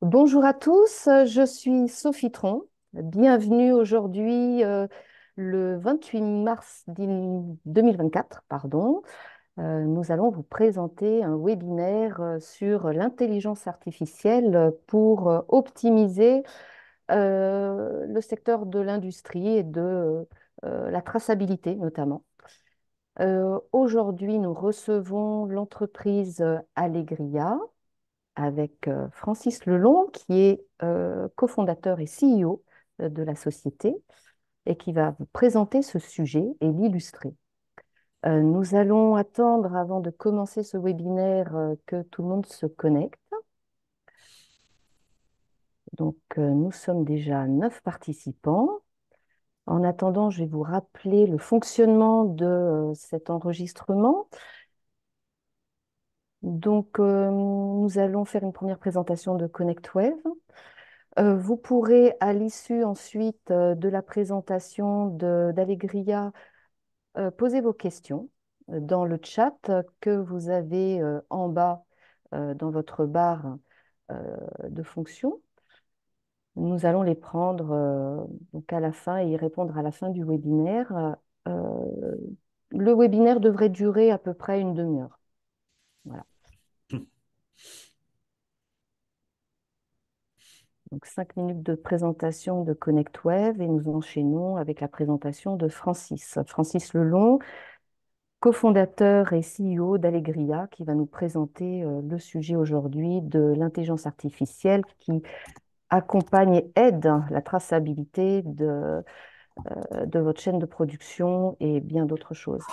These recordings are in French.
Bonjour à tous, je suis Sophie Tron. Bienvenue aujourd'hui, le 28 mars 2024, pardon. Nous allons vous présenter un webinaire sur l'intelligence artificielle pour optimiser le secteur de l'industrie et de la traçabilité notamment. Aujourd'hui, nous recevons l'entreprise Allegria avec Francis Lelong, qui est cofondateur et CEO de la société et qui va vous présenter ce sujet et l'illustrer. Nous allons attendre, avant de commencer ce webinaire, que tout le monde se connecte. Donc, nous sommes déjà 9 participants. En attendant, je vais vous rappeler le fonctionnement de cet enregistrement. Donc, nous allons faire une première présentation de ConnectWave. Vous pourrez, à l'issue ensuite de la présentation d'Allegria, poser vos questions dans le chat que vous avez en bas dans votre barre de fonctions. Nous allons les prendre donc à la fin et y répondre à la fin du webinaire. Euh, le webinaire devrait durer à peu près une demi-heure. Voilà. Donc 5 minutes de présentation de ConnectWave et nous enchaînons avec la présentation de Francis. Francis Lelong, cofondateur et CEO d'Allegria, qui va nous présenter le sujet aujourd'hui de l'intelligence artificielle qui accompagne et aide la traçabilité de votre chaîne de production et bien d'autres choses.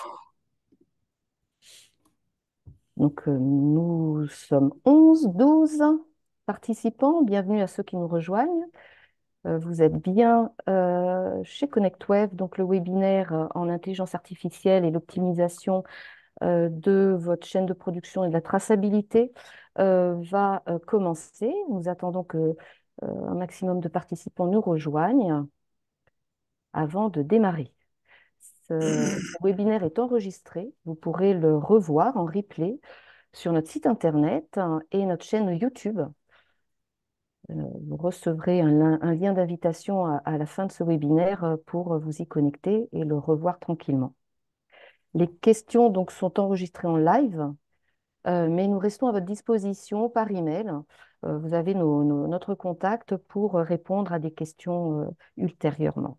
Donc, nous sommes 11, 12 participants. Bienvenue à ceux qui nous rejoignent. Vous êtes bien chez ConnectWave, donc le webinaire en intelligence artificielle et l'optimisation de votre chaîne de production et de la traçabilité va commencer. Nous attendons que un maximum de participants nous rejoignent avant de démarrer. Ce webinaire est enregistré. Vous pourrez le revoir en replay sur notre site internet et notre chaîne YouTube. Vous recevrez un lien d'invitation à la fin de ce webinaire pour vous y connecter et le revoir tranquillement. Les questions donc sont enregistrées en live, mais nous restons à votre disposition par email. Vous avez notre contact pour répondre à des questions ultérieurement.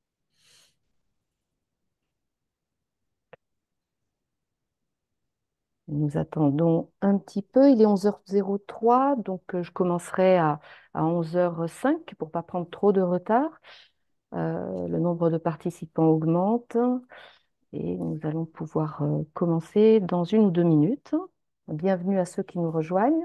Nous attendons un petit peu. Il est 11h03, donc je commencerai à 11h05 pour ne pas prendre trop de retard. Le nombre de participants augmente et nous allons pouvoir commencer dans 1 ou 2 minutes. Bienvenue à ceux qui nous rejoignent.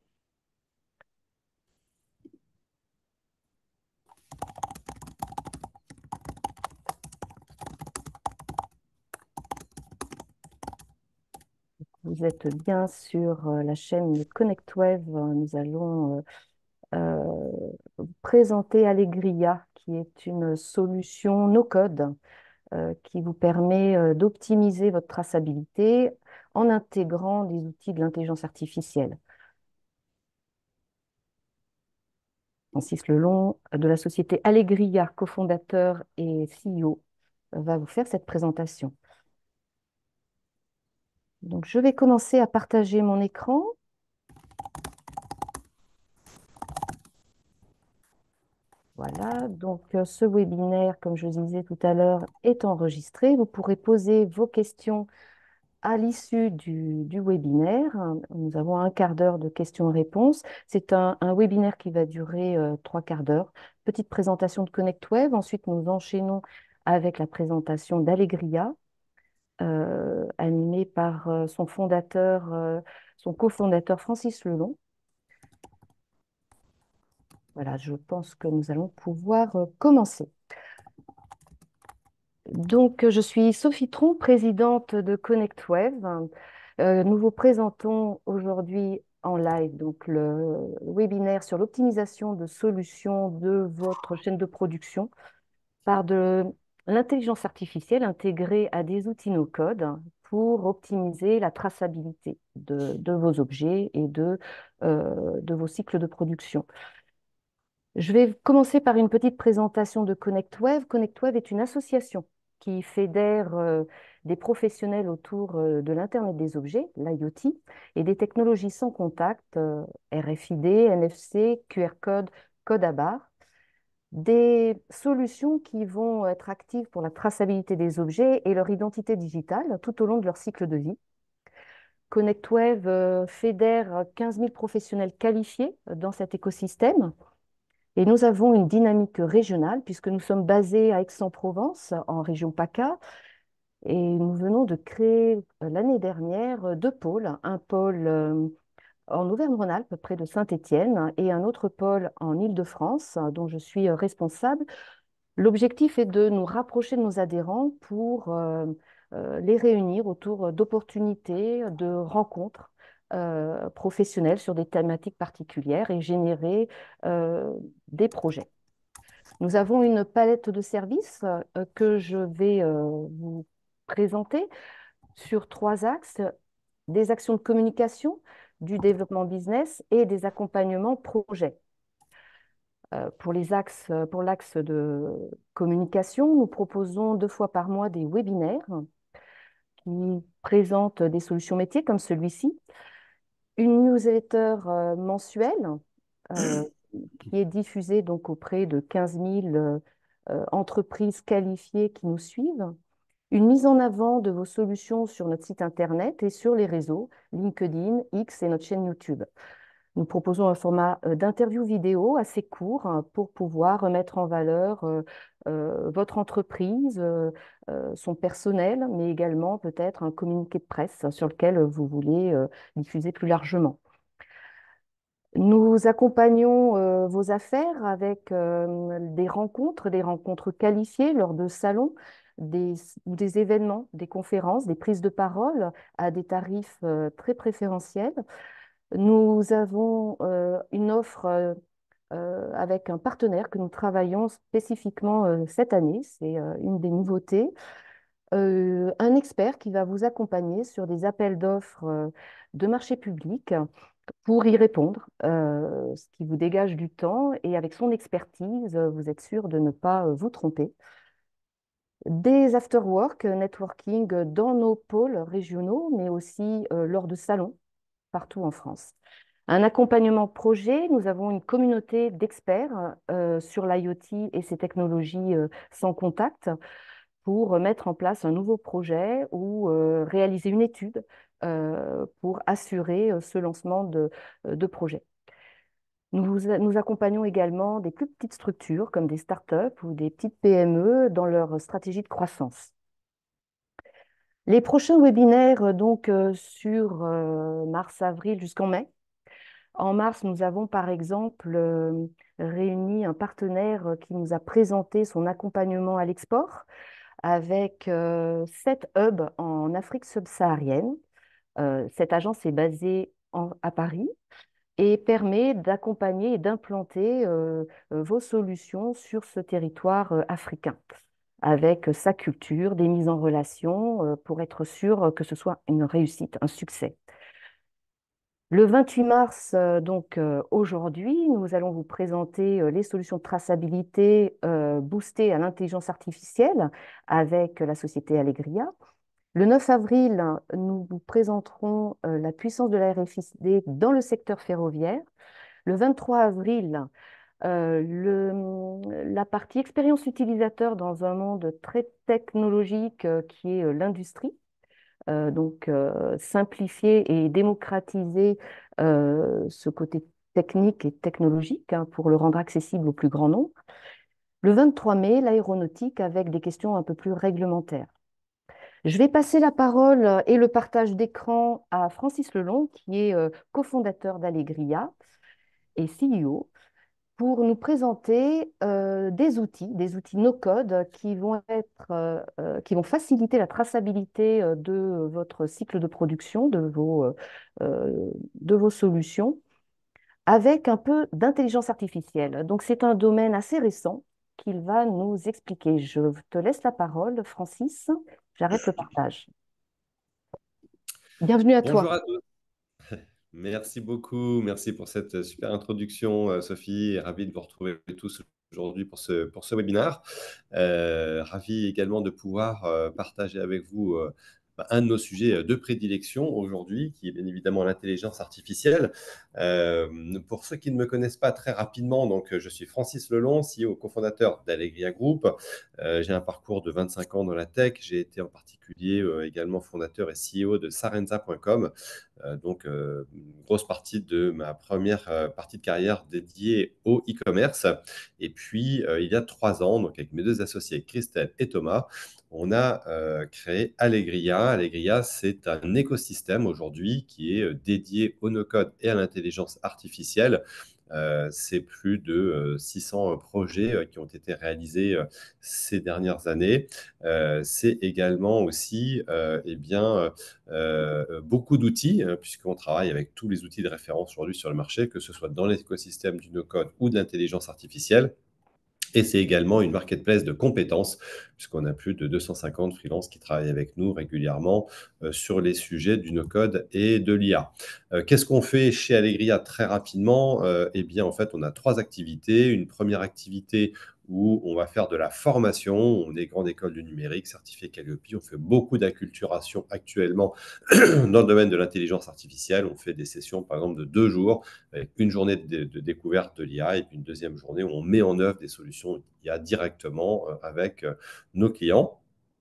Vous êtes bien sur la chaîne de ConnectWave. Nous allons vous présenter Allegria, qui est une solution no-code qui vous permet d'optimiser votre traçabilité en intégrant des outils de l'intelligence artificielle. Francis Lelong de la société Allegria, cofondateur et CEO, va vous faire cette présentation. Donc, je vais commencer à partager mon écran. Voilà, donc ce webinaire, comme je le disais tout à l'heure, est enregistré. Vous pourrez poser vos questions à l'issue du webinaire. Nous avons un quart d'heure de questions-réponses. C'est un webinaire qui va durer 3 quarts d'heure. Petite présentation de ConnectWave. Ensuite, nous enchaînons avec la présentation d'Allegria, animée par son fondateur, son cofondateur Francis Lelong. Voilà, je pense que nous allons pouvoir commencer. Donc, je suis Sophie Tron, présidente de ConnectWave. Nous vous présentons aujourd'hui en live donc le webinaire sur l'optimisation de solutions de votre chaîne de production par de l'intelligence artificielle intégrée à des outils no-code pour optimiser la traçabilité de vos objets et de vos cycles de production. Je vais commencer par une petite présentation de ConnectWave. ConnectWave est une association qui fédère des professionnels autour de l'Internet des objets, l'IoT, et des technologies sans contact, RFID, NFC, QR code, code à barre, des solutions qui vont être actives pour la traçabilité des objets et leur identité digitale tout au long de leur cycle de vie. ConnectWave fédère 15 000 professionnels qualifiés dans cet écosystème. Et nous avons une dynamique régionale puisque nous sommes basés à Aix-en-Provence, en région PACA, et nous venons de créer l'année dernière deux pôles, un pôle en Auvergne-Rhône-Alpes, près de Saint-Étienne, et un autre pôle en Île-de-France, dont je suis responsable. L'objectif est de nous rapprocher de nos adhérents pour les réunir autour d'opportunités, de rencontres professionnelles sur des thématiques particulières et générer des projets. Nous avons une palette de services que je vais vous présenter sur trois axes, des actions de communication, du développement business et des accompagnements projets. Pour l'axe de communication, nous proposons 2 fois par mois des webinaires qui présentent des solutions métiers comme celui-ci, une newsletter mensuelle euh, qui est diffusée donc auprès de 15 000 entreprises qualifiées qui nous suivent, une mise en avant de vos solutions sur notre site internet et sur les réseaux LinkedIn, X et notre chaîne YouTube. Nous proposons un format d'interview vidéo assez court pour pouvoir mettre en valeur votre entreprise, son personnel, mais également peut-être un communiqué de presse sur lequel vous voulez diffuser plus largement. Nous accompagnons vos affaires avec des rencontres qualifiées lors de salons, ou des événements, des conférences, des prises de parole à des tarifs très préférentiels. Nous avons une offre avec un partenaire que nous travaillons spécifiquement cette année, c'est une des nouveautés. Un expert qui va vous accompagner sur des appels d'offres de marché public pour y répondre, ce qui vous dégage du temps et avec son expertise, vous êtes sûr de ne pas vous tromper. Des after-work, networking dans nos pôles régionaux, mais aussi lors de salons partout en France. Un accompagnement projet, nous avons une communauté d'experts sur l'IoT et ses technologies sans contact pour mettre en place un nouveau projet ou réaliser une étude pour assurer ce lancement de projet. Nous accompagnons également des plus petites structures comme des startups ou des petites PME dans leur stratégie de croissance. Les prochains webinaires, donc sur mars-avril jusqu'en mai. En mars, nous avons par exemple réuni un partenaire qui nous a présenté son accompagnement à l'export avec 7 hubs en Afrique subsaharienne. Cette agence est basée à Paris et permet d'accompagner et d'implanter vos solutions sur ce territoire africain avec sa culture, des mises en relation pour être sûr que ce soit une réussite, un succès. Le 28 mars, donc aujourd'hui, nous allons vous présenter les solutions de traçabilité boostées à l'intelligence artificielle avec la société Allegria. Le 9 avril, nous vous présenterons la puissance de la RFID dans le secteur ferroviaire. Le 23 avril, la partie expérience utilisateur dans un monde très technologique qui est l'industrie. Donc, simplifier et démocratiser ce côté technique et technologique pour le rendre accessible au plus grand nombre. Le 23 mai, l'aéronautique avec des questions un peu plus réglementaires. Je vais passer la parole et le partage d'écran à Francis Lelong, qui est cofondateur d'Allegria et CEO, pour nous présenter des outils no-code qui vont faciliter la traçabilité de votre cycle de production, de vos solutions, avec un peu d'intelligence artificielle. Donc, c'est un domaine assez récent qu'il va nous expliquer. Je te laisse la parole, Francis. J'arrête le partage. Bienvenue à Bonjour toi. à tous. Merci beaucoup. Merci pour cette super introduction, Sophie. Ravi de vous retrouver tous aujourd'hui pour ce webinaire. Ravi également de pouvoir partager avec vous un de nos sujets de prédilection aujourd'hui, qui est bien évidemment l'intelligence artificielle. Pour ceux qui ne me connaissent pas très rapidement, donc, je suis Francis Lelon, CEO, cofondateur d'Allegria Group. J'ai un parcours de 25 ans dans la tech. J'ai été en particulier également fondateur et CEO de Sarenza.com. Une grosse partie de ma première partie de carrière dédiée au e-commerce. Et puis, il y a 3 ans, donc avec mes deux associés, Christelle et Thomas, on a créé Allegria. Allegria, c'est un écosystème aujourd'hui qui est dédié au no-code et à l'intelligence artificielle. C'est plus de 600 projets qui ont été réalisés ces dernières années. C'est également aussi beaucoup d'outils, puisqu'on travaille avec tous les outils de référence aujourd'hui sur le marché, que ce soit dans l'écosystème du no-code ou de l'intelligence artificielle. Et c'est également une marketplace de compétences, puisqu'on a plus de 250 freelances qui travaillent avec nous régulièrement sur les sujets du no-code et de l'IA. Qu'est-ce qu'on fait chez Allegria très rapidement? Eh bien, en fait, on a 3 activités. Une première activité où on va faire de la formation. On est grande école du numérique, certifié Calliope. On fait beaucoup d'acculturation actuellement dans le domaine de l'intelligence artificielle. On fait des sessions, par exemple, de 2 jours, avec une journée de découverte de l'IA et puis une deuxième journée où on met en œuvre des solutions IA directement avec nos clients.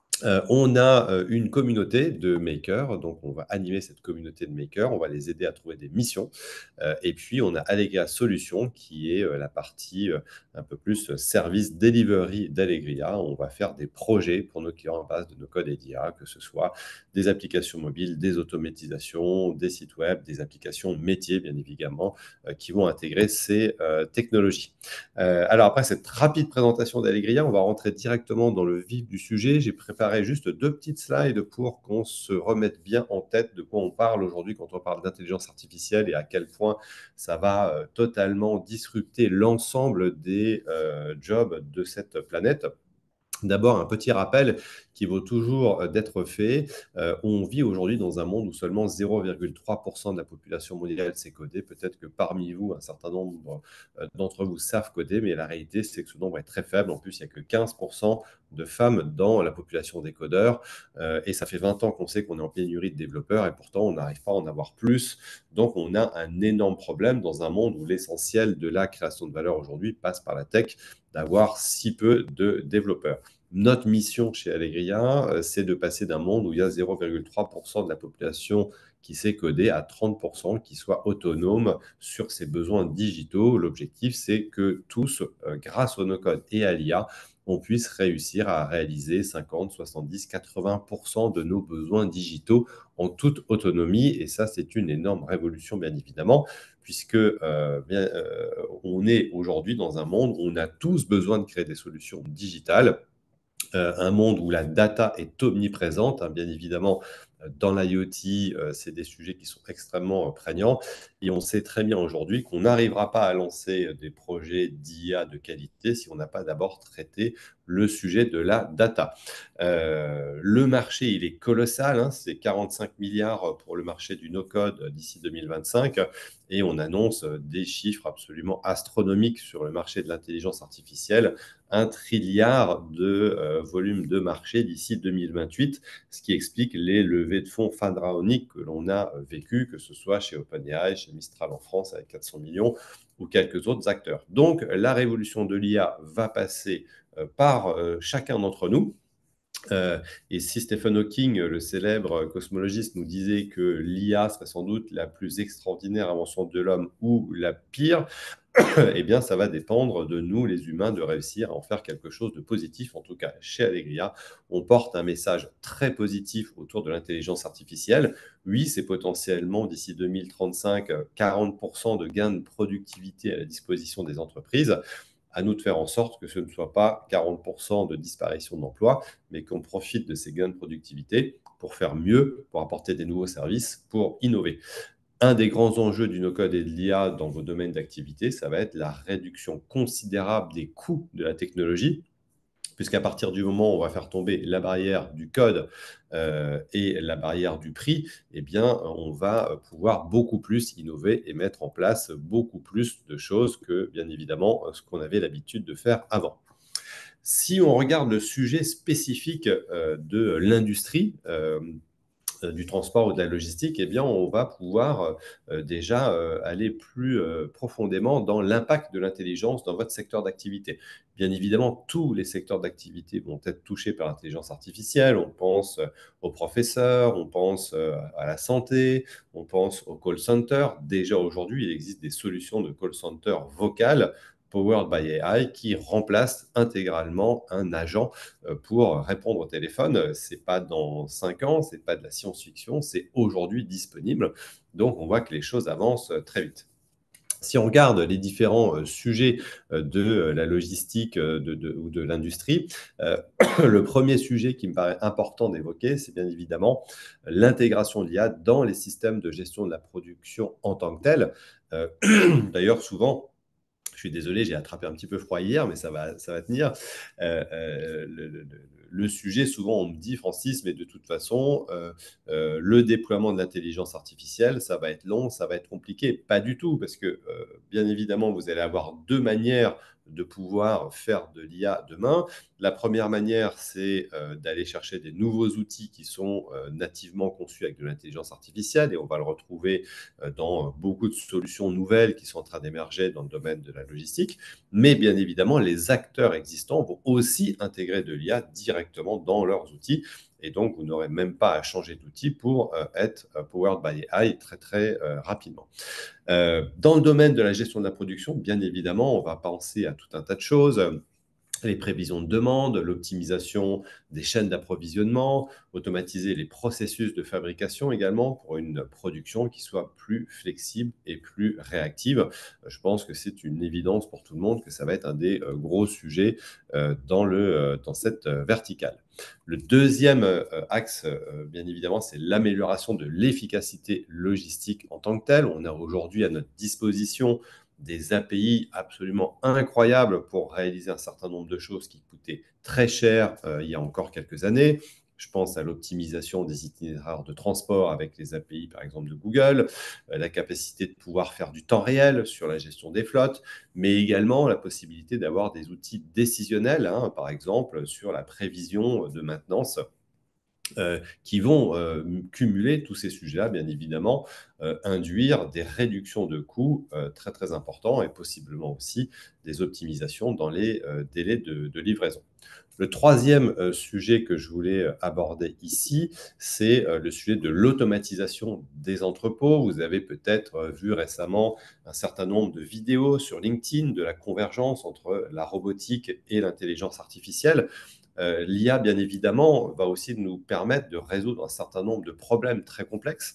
On a une communauté de makers, donc on va animer cette communauté de makers, on va les aider à trouver des missions. Et puis on a Allegria Solutions qui est la partie un peu plus service delivery d'Allegria. On va faire des projets pour nos clients en base de nos codes EDIA, que ce soit des applications mobiles, des automatisations, des sites web, des applications métiers bien évidemment, qui vont intégrer ces technologies. Alors après cette rapide présentation d'Allegria, on va rentrer directement dans le vif du sujet. J'ai préparé juste 2 petites slides pour qu'on se remette bien en tête de quoi on parle aujourd'hui quand on parle d'intelligence artificielle et à quel point ça va totalement disrupter l'ensemble des jobs de cette planète. D'abord, un petit rappel qui vaut toujours d'être fait. On vit aujourd'hui dans un monde où seulement 0,3% de la population mondiale sait coder. Peut-être que parmi vous, un certain nombre d'entre vous savent coder, mais la réalité, c'est que ce nombre est très faible. En plus, il n'y a que 15% de femmes dans la population des codeurs. Et ça fait 20 ans qu'on sait qu'on est en pénurie de développeurs et pourtant, on n'arrive pas à en avoir plus. Donc, on a un énorme problème dans un monde où l'essentiel de la création de valeur aujourd'hui passe par la tech, d'avoir si peu de développeurs. Notre mission chez Allegria, c'est de passer d'un monde où il y a 0,3% de la population qui sait coder à 30% qui soit autonome sur ses besoins digitaux. L'objectif, c'est que tous, grâce au no-code et à l'IA, on puisse réussir à réaliser 50, 70, 80% de nos besoins digitaux en toute autonomie. Et ça, c'est une énorme révolution, bien évidemment, puisque on est aujourd'hui dans un monde où on a tous besoin de créer des solutions digitales, un monde où la data est omniprésente, hein, bien évidemment. Dans l'IoT, c'est des sujets qui sont extrêmement prégnants et on sait très bien aujourd'hui qu'on n'arrivera pas à lancer des projets d'IA de qualité si on n'a pas d'abord traité le sujet de la data. Le marché, il est colossal, hein, c'est 45 milliards pour le marché du no-code d'ici 2025 et on annonce des chiffres absolument astronomiques sur le marché de l'intelligence artificielle, 1 trilliard de volume de marché d'ici 2028, ce qui explique les levées de fonds pharaoniques que l'on a vécues, que ce soit chez OpenAI, chez Mistral en France avec 400 millions ou quelques autres acteurs. Donc la révolution de l'IA va passer par chacun d'entre nous. Et si Stephen Hawking, le célèbre cosmologiste, nous disait que l'IA serait sans doute la plus extraordinaire invention de l'homme ou la pire, eh bien, ça va dépendre de nous, les humains, de réussir à en faire quelque chose de positif. En tout cas, chez Allegria, on porte un message très positif autour de l'intelligence artificielle. Oui, c'est potentiellement, d'ici 2035, 40% de gains de productivité à la disposition des entreprises. À nous de faire en sorte que ce ne soit pas 40% de disparition d'emplois, mais qu'on profite de ces gains de productivité pour faire mieux, pour apporter des nouveaux services, pour innover. Un des grands enjeux du no-code et de l'IA dans vos domaines d'activité, ça va être la réduction considérable des coûts de la technologie, puisqu'à partir du moment où on va faire tomber la barrière du code et la barrière du prix, eh bien, on va pouvoir beaucoup plus innover et mettre en place beaucoup plus de choses que, bien évidemment, ce qu'on avait l'habitude de faire avant. Si on regarde le sujet spécifique de l'industrie, du transport ou de la logistique, eh bien, on va pouvoir déjà aller plus profondément dans l'impact de l'intelligence dans votre secteur d'activité. Bien évidemment, tous les secteurs d'activité vont être touchés par l'intelligence artificielle. On pense aux professeurs, on pense à la santé, on pense au call center. Déjà aujourd'hui, il existe des solutions de call center vocal powered by AI qui remplacent intégralement un agent pour répondre au téléphone. Ce n'est pas dans 5 ans, ce n'est pas de la science-fiction, c'est aujourd'hui disponible. Donc, on voit que les choses avancent très vite. Si on regarde les différents sujets de la logistique ou de l'industrie, le premier sujet qui me paraît important d'évoquer, c'est bien évidemment l'intégration de l'IA dans les systèmes de gestion de la production en tant que tel. D'ailleurs, souvent, je suis désolé, j'ai attrapé un petit peu froid hier, mais ça va tenir. Le sujet, souvent, on me dit, Francis, mais de toute façon, le déploiement de l'intelligence artificielle, ça va être long, ça va être compliqué. Pas du tout, parce que, bien évidemment, vous allez avoir deux manières de pouvoir faire de l'IA demain. La première manière, c'est d'aller chercher des nouveaux outils qui sont nativement conçus avec de l'intelligence artificielle, et on va le retrouver dans beaucoup de solutions nouvelles qui sont en train d'émerger dans le domaine de la logistique. Mais bien évidemment, les acteurs existants vont aussi intégrer de l'IA directement dans leurs outils. Et donc, vous n'aurez même pas à changer d'outil pour être powered by AI très, très rapidement. Dans le domaine de la gestion de la production, bien évidemment, on va penser à tout un tas de choses, les prévisions de demande, l'optimisation des chaînes d'approvisionnement, automatiser les processus de fabrication également pour une production qui soit plus flexible et plus réactive. Je pense que c'est une évidence pour tout le monde que ça va être un des gros sujets dans cette verticale. Le deuxième axe, bien évidemment, c'est l'amélioration de l'efficacité logistique en tant que telle. On a aujourd'hui à notre disposition des API absolument incroyables pour réaliser un certain nombre de choses qui coûtaient très cher il y a encore quelques années. Je pense à l'optimisation des itinéraires de transport avec les API, par exemple, de Google, la capacité de pouvoir faire du temps réel sur la gestion des flottes, mais également la possibilité d'avoir des outils décisionnels, hein, par exemple, sur la prévision de maintenance qui vont cumuler tous ces sujets-là, bien évidemment, induire des réductions de coûts très, très importants et possiblement aussi des optimisations dans les délais de livraison. Le troisième sujet que je voulais aborder ici, c'est le sujet de l'automatisation des entrepôts. Vous avez peut-être vu récemment un certain nombre de vidéos sur LinkedIn de la convergence entre la robotique et l'intelligence artificielle. L'IA, bien évidemment, va aussi nous permettre de résoudre un certain nombre de problèmes très complexes.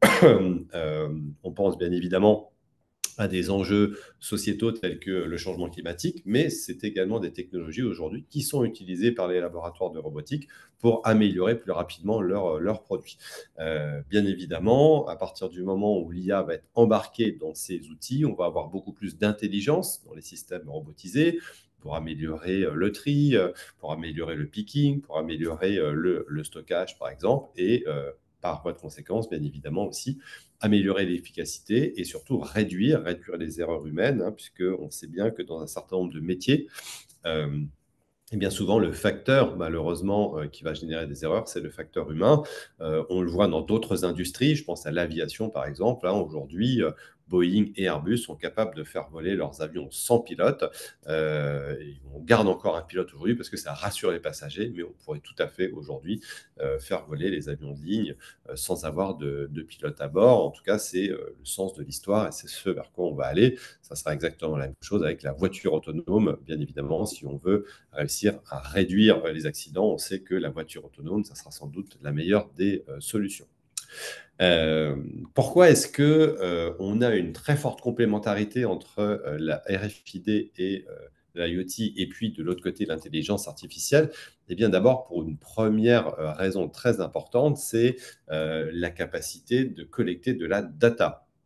On pense bien évidemment à des enjeux sociétaux tels que le changement climatique, mais c'est également des technologies aujourd'hui qui sont utilisées par les laboratoires de robotique pour améliorer plus rapidement leurs produits. Bien évidemment, à partir du moment où l'IA va être embarquée dans ces outils, on va avoir beaucoup plus d'intelligence dans les systèmes robotisés pour améliorer le tri, pour améliorer le picking, pour améliorer le stockage, par exemple, et par voie de conséquence, bien évidemment aussi, améliorer l'efficacité et surtout réduire les erreurs humaines, hein, puisqu'on sait bien que dans un certain nombre de métiers, et bien souvent, le facteur, malheureusement, qui va générer des erreurs, c'est le facteur humain. On le voit dans d'autres industries, je pense à l'aviation par exemple. Hein, aujourd'hui, Boeing et Airbus sont capables de faire voler leurs avions sans pilote. Et on garde encore un pilote aujourd'hui parce que ça rassure les passagers, mais on pourrait tout à fait aujourd'hui faire voler les avions de ligne sans avoir de pilote à bord. En tout cas, c'est le sens de l'histoire et c'est ce vers quoi on va aller. Ça sera exactement la même chose avec la voiture autonome, bien évidemment, si on veut réussir à réduire les accidents. On sait que la voiture autonome, ça sera sans doute la meilleure des solutions. Pourquoi est-ce que on a une très forte complémentarité entre la RFID et l'IoT et puis de l'autre côté l'intelligence artificielle? Eh bien d'abord pour une première raison très importante, c'est la capacité de collecter de la data.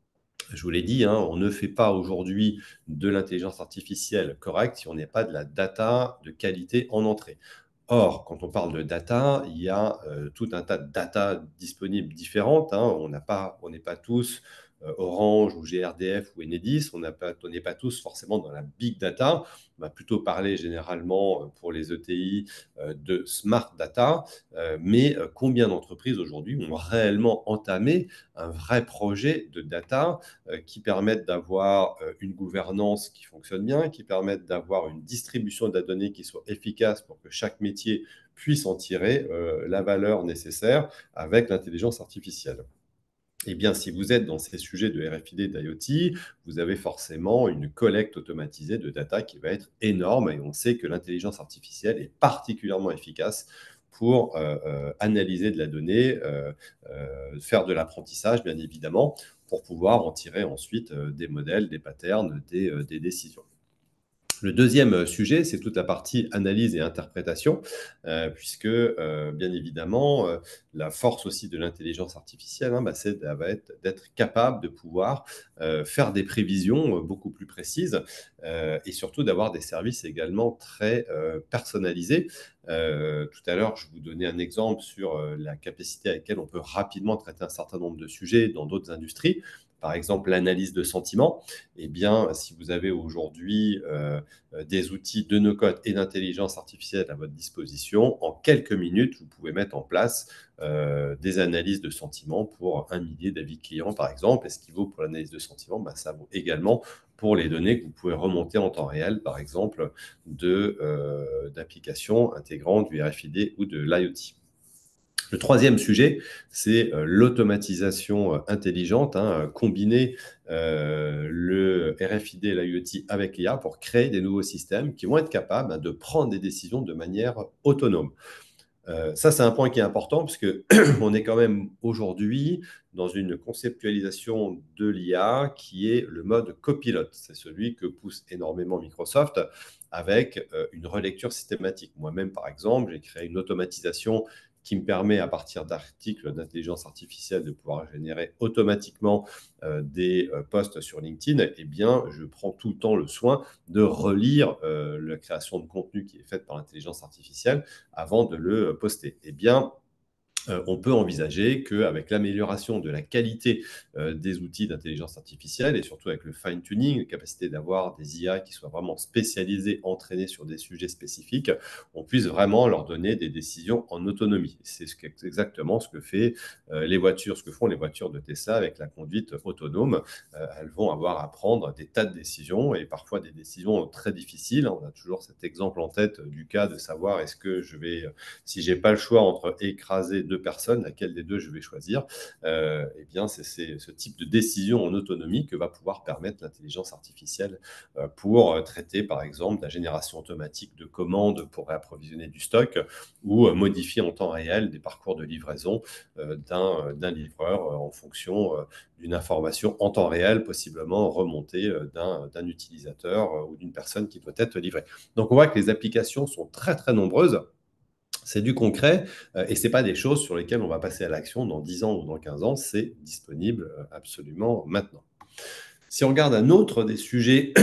Je vous l'ai dit, hein, on ne fait pas aujourd'hui de l'intelligence artificielle correcte si on n'a pas de la data de qualité en entrée. Or, quand on parle de data, il y a tout un tas de data disponibles différentes, hein. On n'est pas tous Orange ou GRDF ou Enedis, on n'est pas tous forcément dans la big data. On va plutôt parler généralement pour les ETI de smart data, mais combien d'entreprises aujourd'hui ont réellement entamé un vrai projet de data qui permettent d'avoir une gouvernance qui fonctionne bien, qui permettent d'avoir une distribution de la donnée qui soit efficace pour que chaque métier puisse en tirer la valeur nécessaire avec l'intelligence artificielle. Eh bien, si vous êtes dans ces sujets de RFID, d'IoT, vous avez forcément une collecte automatisée de data qui va être énorme et on sait que l'intelligence artificielle est particulièrement efficace pour analyser de la donnée, faire de l'apprentissage, bien évidemment, pour pouvoir en tirer ensuite des modèles, des patterns, des décisions. Le deuxième sujet, c'est toute la partie analyse et interprétation, puisque bien évidemment, la force aussi de l'intelligence artificielle, hein, va être d'être capable de pouvoir faire des prévisions beaucoup plus précises et surtout d'avoir des services également très personnalisés. Tout à l'heure, je vous donnais un exemple sur la capacité à laquelle on peut rapidement traiter un certain nombre de sujets dans d'autres industries. Par exemple, l'analyse de sentiments. Eh bien, si vous avez aujourd'hui des outils de no-code et d'intelligence artificielle à votre disposition, en quelques minutes, vous pouvez mettre en place des analyses de sentiments pour 1 millier d'avis clients, par exemple. Et ce qui vaut pour l'analyse de sentiments, ça vaut également pour les données que vous pouvez remonter en temps réel, par exemple, d'applications intégrant du RFID ou de l'IoT. Le troisième sujet, c'est l'automatisation intelligente, hein, combiner le RFID et l'IoT avec l'IA pour créer des nouveaux systèmes qui vont être capables de prendre des décisions de manière autonome. Ça, c'est un point qui est important parce qu'on est quand même aujourd'hui dans une conceptualisation de l'IA qui est le mode copilote. C'est celui que pousse énormément Microsoft avec une relecture systématique. Moi-même, par exemple, j'ai créé une automatisation qui me permet, à partir d'articles d'intelligence artificielle, de pouvoir générer automatiquement des posts sur LinkedIn. Eh bien, je prends tout le temps le soin de relire la création de contenu qui est faite par l'intelligence artificielle avant de le poster. Eh bien, on peut envisager qu'avec l'amélioration de la qualité des outils d'intelligence artificielle et surtout avec le fine-tuning, la capacité d'avoir des IA qui soient vraiment spécialisées, entraînées sur des sujets spécifiques, on puisse vraiment leur donner des décisions en autonomie. C'est exactement ce que font les voitures de Tesla avec la conduite autonome. Elles vont avoir à prendre des tas de décisions et parfois des décisions très difficiles. On a toujours cet exemple en tête du cas de savoir est-ce que si j'ai pas le choix entre écraser deux personnes, laquelle des deux je vais choisir, eh bien, c'est ce type de décision en autonomie que va pouvoir permettre l'intelligence artificielle pour traiter, par exemple, la génération automatique de commandes pour réapprovisionner du stock ou modifier en temps réel des parcours de livraison d'un livreur en fonction d'une information en temps réel, possiblement remontée d'un utilisateur ou d'une personne qui doit être livrée. Donc, on voit que les applications sont très, très nombreuses. C'est du concret et ce n'est pas des choses sur lesquelles on va passer à l'action dans 10 ans ou dans 15 ans. C'est disponible absolument maintenant. Si on regarde un autre des sujets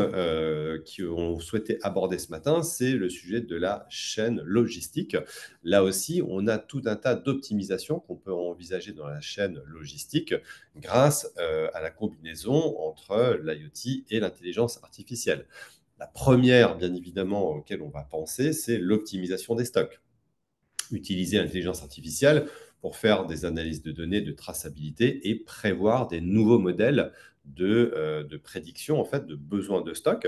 qu'on souhaitait aborder ce matin, c'est le sujet de la chaîne logistique. Là aussi, on a tout un tas d'optimisations qu'on peut envisager dans la chaîne logistique grâce à la combinaison entre l'IoT et l'intelligence artificielle. La première, bien évidemment, auquel on va penser, c'est l'optimisation des stocks. Utiliser l'intelligence artificielle pour faire des analyses de données de traçabilité et prévoir des nouveaux modèles de prédiction en fait, de besoins de stock.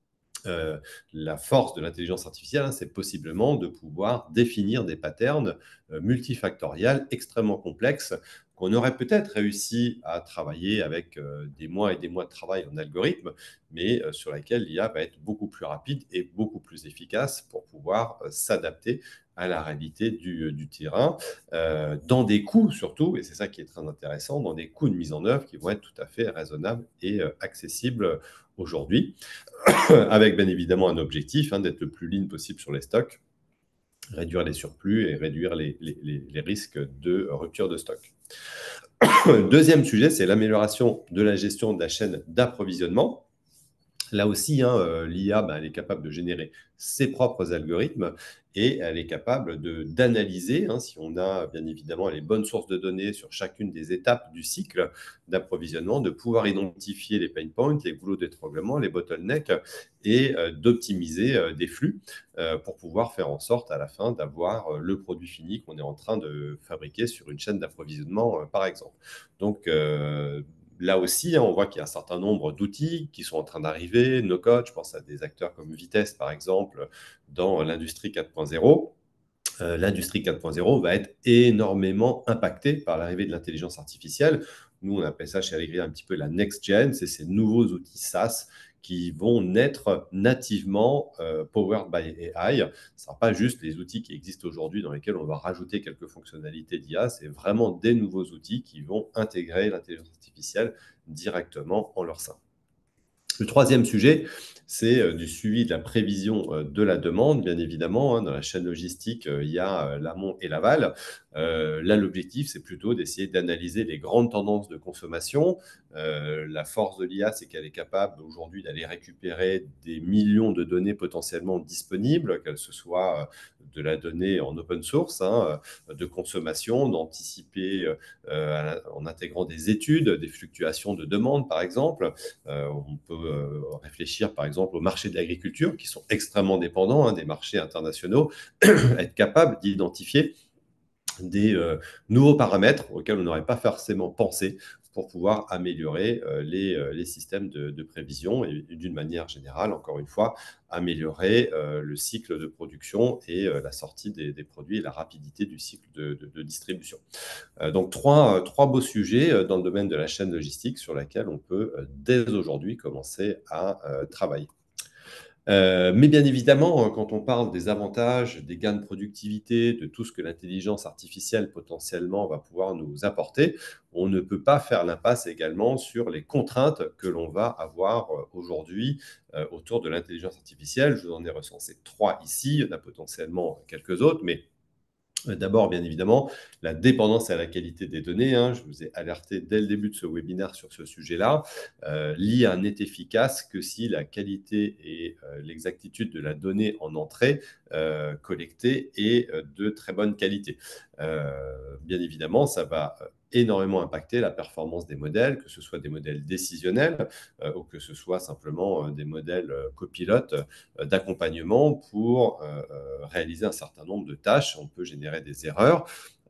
La force de l'intelligence artificielle, hein, c'est possiblement de pouvoir définir des patterns multifactoriels extrêmement complexes qu'on aurait peut-être réussi à travailler avec des mois et des mois de travail en algorithme, mais sur lesquels l'IA va être beaucoup plus rapide et beaucoup plus efficace pour pouvoir s'adapter à la réalité du terrain, dans des coûts surtout, et c'est ça qui est très intéressant, dans des coûts de mise en œuvre qui vont être tout à fait raisonnables et accessibles aujourd'hui, avec bien évidemment un objectif d'être le plus lean possible sur les stocks, réduire les surplus et réduire les risques de rupture de stock. Deuxième sujet, c'est l'amélioration de la gestion de la chaîne d'approvisionnement. Là aussi, l'IA, elle est capable de générer ses propres algorithmes et elle est capable d'analyser, si on a bien évidemment les bonnes sources de données sur chacune des étapes du cycle d'approvisionnement, de pouvoir identifier les pain points, les goulots d'étranglement, les bottlenecks et d'optimiser des flux pour pouvoir faire en sorte à la fin d'avoir le produit fini qu'on est en train de fabriquer sur une chaîne d'approvisionnement, par exemple. Donc, là aussi, on voit qu'il y a un certain nombre d'outils qui sont en train d'arriver, no-code, je pense à des acteurs comme Vitesse, par exemple, dans l'industrie 4.0. L'industrie 4.0 va être énormément impactée par l'arrivée de l'intelligence artificielle. Nous, on appelle ça chez Allegria un petit peu la next gen, c'est ces nouveaux outils SaaS qui vont naître nativement powered by AI. Ce ne sera pas juste les outils qui existent aujourd'hui dans lesquels on va rajouter quelques fonctionnalités d'IA, c'est vraiment des nouveaux outils qui vont intégrer l'intelligence artificielle directement en leur sein. Le troisième sujet, c'est du suivi de la prévision de la demande, bien évidemment. Dans la chaîne logistique, il y a l'amont et l'aval. Là, l'objectif, c'est plutôt d'essayer d'analyser les grandes tendances de consommation. La force de l'IA, c'est qu'elle est capable aujourd'hui d'aller récupérer des millions de données potentiellement disponibles, qu'elles ce soit de la donnée en open source, de consommation, d'anticiper en intégrant des études, des fluctuations de demande, par exemple. On peut réfléchir, par exemple, aux marchés de l'agriculture, qui sont extrêmement dépendants des marchés internationaux, être capable d'identifier des nouveaux paramètres auxquels on n'aurait pas forcément pensé pour pouvoir améliorer les systèmes de prévision et d'une manière générale, encore une fois, améliorer le cycle de production et la sortie des produits et la rapidité du cycle de distribution. Donc, trois beaux sujets dans le domaine de la chaîne logistique sur laquelle on peut dès aujourd'hui commencer à travailler. Mais bien évidemment, quand on parle des avantages, des gains de productivité, de tout ce que l'intelligence artificielle potentiellement va pouvoir nous apporter, on ne peut pas faire l'impasse également sur les contraintes que l'on va avoir aujourd'hui autour de l'intelligence artificielle. Je vous en ai recensé 3 ici, il y en a potentiellement quelques autres, mais d'abord, bien évidemment, la dépendance à la qualité des données. Je vous ai alerté dès le début de ce webinaire sur ce sujet-là. L'IA n'est efficace que si la qualité et l'exactitude de la donnée en entrée collectée est de très bonne qualité. Bien évidemment, ça va énormément impacter la performance des modèles, que ce soit des modèles décisionnels ou que ce soit simplement des modèles copilotes d'accompagnement pour réaliser un certain nombre de tâches. On peut générer des erreurs.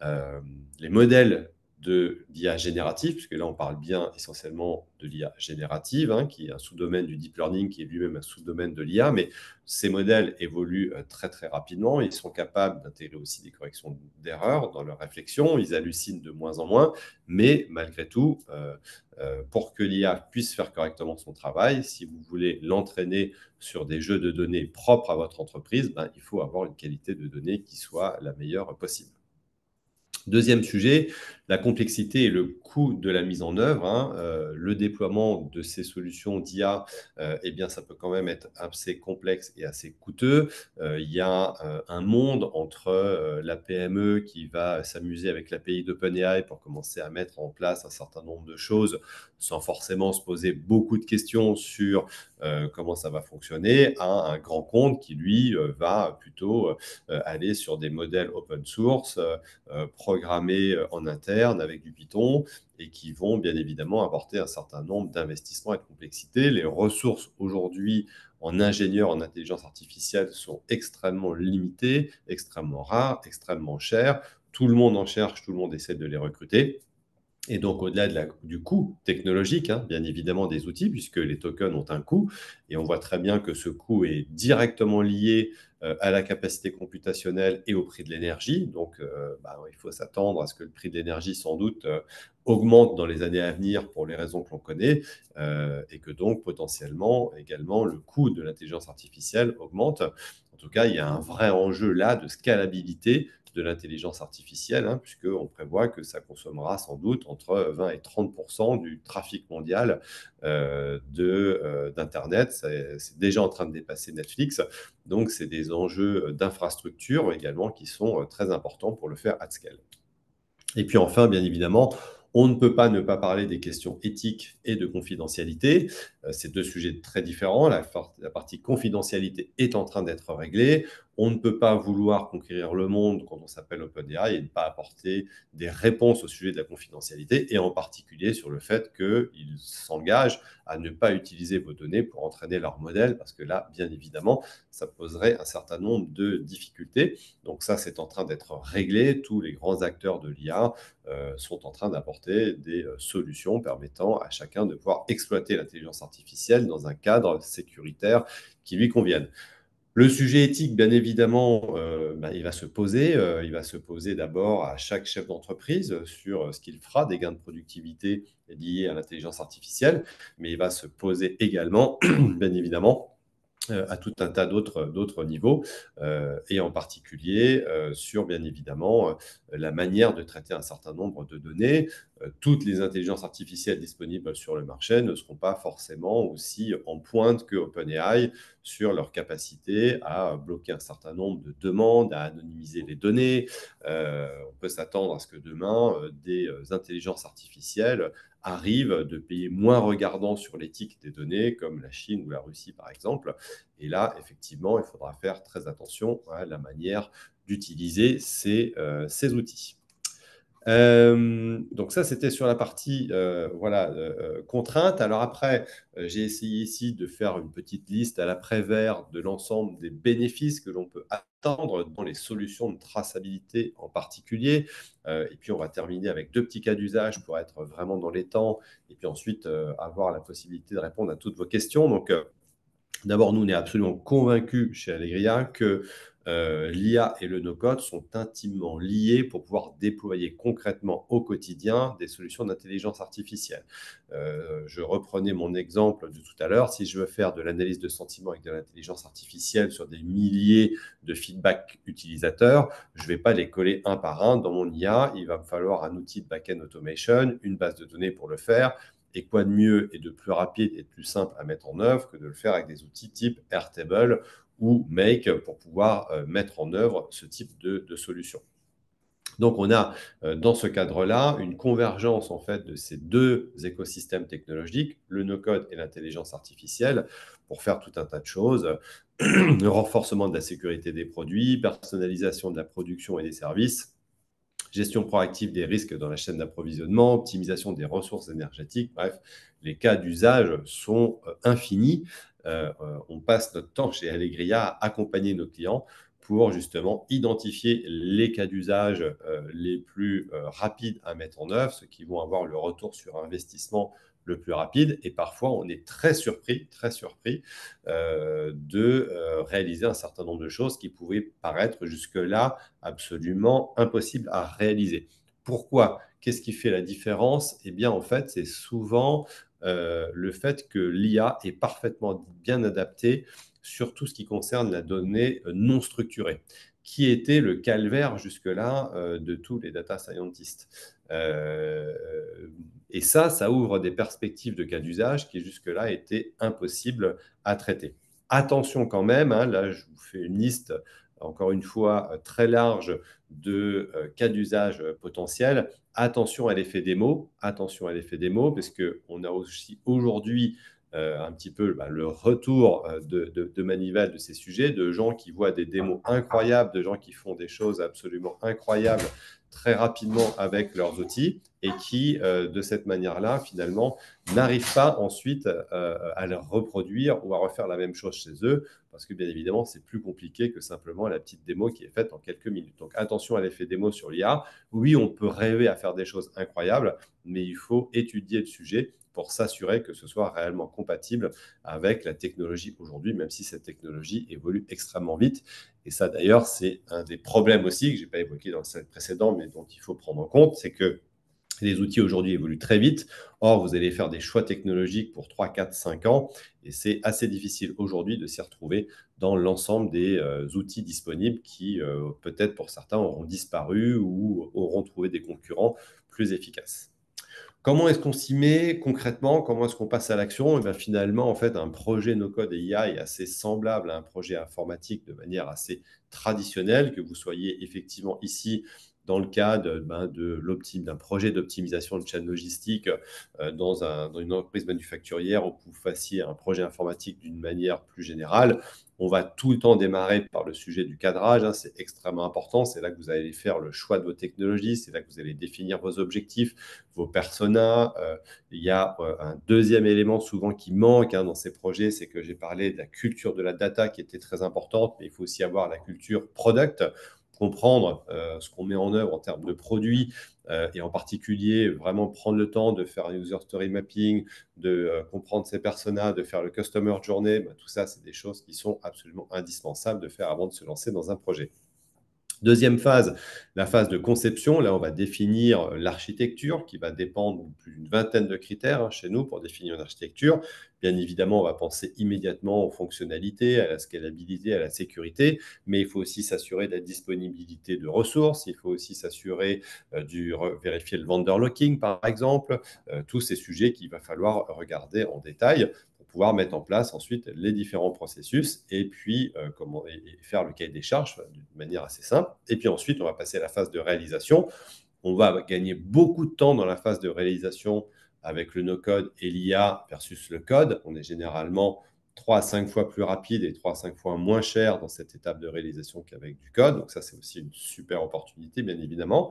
Les modèles de l'IA générative, puisque là on parle bien essentiellement de l'IA générative, qui est un sous-domaine du deep learning, qui est lui-même un sous-domaine de l'IA, mais ces modèles évoluent très très rapidement. Ils sont capables d'intégrer aussi des corrections d'erreurs dans leur réflexion. Ils hallucinent de moins en moins, mais malgré tout, pour que l'IA puisse faire correctement son travail, si vous voulez l'entraîner sur des jeux de données propres à votre entreprise, il faut avoir une qualité de données qui soit la meilleure possible. Deuxième sujet, la complexité et le coût de la mise en œuvre. Le déploiement de ces solutions d'IA, ça peut quand même être assez complexe et assez coûteux. Il y a un monde entre la PME qui va s'amuser avec l'API d'OpenAI pour commencer à mettre en place un certain nombre de choses sans forcément se poser beaucoup de questions sur comment ça va fonctionner, à un grand compte qui, lui, va plutôt aller sur des modèles open source, programmés en interne avec du Python et qui vont bien évidemment apporter un certain nombre d'investissements et de complexité. Les ressources aujourd'hui en ingénieurs en intelligence artificielle sont extrêmement limitées, extrêmement rares, extrêmement chères. Tout le monde en cherche, tout le monde essaie de les recruter. Et donc, au-delà du coût technologique, bien évidemment, des outils, puisque les tokens ont un coût, et on voit très bien que ce coût est directement lié à la capacité computationnelle et au prix de l'énergie. Donc, il faut s'attendre à ce que le prix de l'énergie, sans doute, augmente dans les années à venir pour les raisons que l'on connaît, et que donc, potentiellement, également, le coût de l'intelligence artificielle augmente. En tout cas, il y a un vrai enjeu là de scalabilité de l'intelligence artificielle, puisqu'on prévoit que ça consommera sans doute entre 20 et 30% du trafic mondial d'Internet. C'est déjà en train de dépasser Netflix. Donc, c'est des enjeux d'infrastructure également qui sont très importants pour le faire at scale. Et puis enfin, bien évidemment, On ne peut pas ne pas parler des questions éthiques et de confidentialité. C'est deux sujets très différents. La partie confidentialité est en train d'être réglée. On ne peut pas vouloir conquérir le monde quand on s'appelle OpenAI et ne pas apporter des réponses au sujet de la confidentialité, et en particulier sur le fait qu'ils s'engagent à ne pas utiliser vos données pour entraîner leur modèle, parce que là, bien évidemment, ça poserait un certain nombre de difficultés. Donc ça, c'est en train d'être réglé. Tous les grands acteurs de l'IA sont en train d'apporter des solutions permettant à chacun de pouvoir exploiter l'intelligence artificielle dans un cadre sécuritaire qui lui convienne. Le sujet éthique, bien évidemment, il va se poser. Il va se poser d'abord à chaque chef d'entreprise sur ce qu'il fera des gains de productivité liés à l'intelligence artificielle, mais il va se poser également, bien évidemment, à tout un tas d'autres niveaux, et en particulier sur, bien évidemment, la manière de traiter un certain nombre de données. Toutes les intelligences artificielles disponibles sur le marché ne seront pas forcément aussi en pointe que OpenAI sur leur capacité à bloquer un certain nombre de demandes, à anonymiser les données. On peut s'attendre à ce que demain, des intelligences artificielles arrivent de pays moins regardants sur l'éthique des données, comme la Chine ou la Russie par exemple. Et là, effectivement, il faudra faire très attention à la manière d'utiliser ces outils. Donc ça, c'était sur la partie voilà, contrainte. Alors après, j'ai essayé ici de faire une petite liste à l'après-vert de l'ensemble des bénéfices que l'on peut attendre dans les solutions de traçabilité en particulier. Et puis, on va terminer avec deux petits cas d'usage pour être vraiment dans les temps, et puis ensuite avoir la possibilité de répondre à toutes vos questions. Donc, d'abord, nous, on est absolument convaincus chez Allegria que l'IA et le no-code sont intimement liés pour pouvoir déployer concrètement au quotidien des solutions d'intelligence artificielle. Je reprenais mon exemple de tout à l'heure. Si je veux faire de l'analyse de sentiments avec de l'intelligence artificielle sur des milliers de feedbacks utilisateurs, je ne vais pas les coller un par un dans mon IA. Il va me falloir un outil de back-end automation, une base de données pour le faire. Et quoi de mieux et de plus rapide et de plus simple à mettre en œuvre que de le faire avec des outils type Airtable ou Make pour pouvoir mettre en œuvre ce type de solution. Donc, on a dans ce cadre-là une convergence en fait de ces deux écosystèmes technologiques, le no-code et l'intelligence artificielle, pour faire tout un tas de choses. Le renforcement de la sécurité des produits, personnalisation de la production et des services, gestion proactive des risques dans la chaîne d'approvisionnement, optimisation des ressources énergétiques. Bref, les cas d'usage sont infinis. On passe notre temps chez Allegria à accompagner nos clients pour justement identifier les cas d'usage les plus rapides à mettre en œuvre, ceux qui vont avoir le retour sur investissement le plus rapide. Et parfois, on est très surpris de réaliser un certain nombre de choses qui pouvaient paraître jusque-là absolument impossibles à réaliser. Pourquoi? Qu'est-ce qui fait la différence? Eh bien, en fait, c'est souvent le fait que l'IA est parfaitement bien adaptée sur tout ce qui concerne la donnée non structurée, qui était le calvaire jusque-là de tous les data scientists. Et ça ouvre des perspectives de cas d'usage qui jusque-là étaient impossibles à traiter. Attention quand même, hein, là je vous fais une liste, encore une fois, très large de cas d'usage potentiels. Attention à l'effet démo, parce qu'on a aussi aujourd'hui un petit peu le retour de manivelle de ces sujets, de gens qui voient des démos incroyables, de gens qui font des choses absolument incroyables très rapidement avec leurs outils et qui, de cette manière-là, finalement, n'arrivent pas ensuite à les reproduire ou à refaire la même chose chez eux, parce que bien évidemment, c'est plus compliqué que simplement la petite démo qui est faite en quelques minutes. Donc attention à l'effet démo sur l'IA. Oui, on peut rêver à faire des choses incroyables, mais il faut étudier le sujet pour s'assurer que ce soit réellement compatible avec la technologie aujourd'hui, même si cette technologie évolue extrêmement vite. Et ça, d'ailleurs, c'est un des problèmes aussi que je n'ai pas évoqué dans le slide précédent, mais dont il faut prendre en compte, c'est que les outils aujourd'hui évoluent très vite. Or, vous allez faire des choix technologiques pour 3, 4, 5 ans et c'est assez difficile aujourd'hui de s'y retrouver dans l'ensemble des outils disponibles qui, peut-être pour certains, auront disparu ou auront trouvé des concurrents plus efficaces. Comment est-ce qu'on s'y met concrètement? Comment est-ce qu'on passe à l'action? Et bien finalement, en fait, un projet no-code et IA est assez semblable à un projet informatique de manière assez traditionnelle, que vous soyez effectivement ici dans le cadre d'un projet d'optimisation de chaîne logistique dans une entreprise manufacturière, ou que vous fassiez un projet informatique d'une manière plus générale, on va tout le temps démarrer par le sujet du cadrage, hein, c'est extrêmement important. C'est là que vous allez faire le choix de vos technologies, c'est là que vous allez définir vos objectifs, vos personas. Il y a un deuxième élément souvent qui manque dans ces projets, c'est que j'ai parlé de la culture de la data qui était très importante, mais il faut aussi avoir la culture product, comprendre ce qu'on met en œuvre en termes de produits, et en particulier vraiment prendre le temps de faire un user story mapping, de comprendre ses personas, de faire le customer journey. Tout ça, c'est des choses qui sont absolument indispensables de faire avant de se lancer dans un projet. Deuxième phase, la phase de conception. Là, on va définir l'architecture qui va dépendre de plus d'une vingtaine de critères chez nous pour définir une architecture. Bien évidemment, on va penser immédiatement aux fonctionnalités, à la scalabilité, à la sécurité, mais il faut aussi s'assurer de la disponibilité de ressources. Il faut aussi s'assurer vérifier le vendor locking, par exemple. Tous ces sujets qu'il va falloir regarder en détail pour pouvoir mettre en place ensuite les différents processus et puis faire le cahier des charges d'une manière assez simple. Et puis ensuite, on va passer à la phase de réalisation. On va gagner beaucoup de temps dans la phase de réalisation avec le no-code et l'IA versus le code. On est généralement 3 à 5 fois plus rapide et 3 à 5 fois moins cher dans cette étape de réalisation qu'avec du code. Donc ça, c'est aussi une super opportunité, bien évidemment.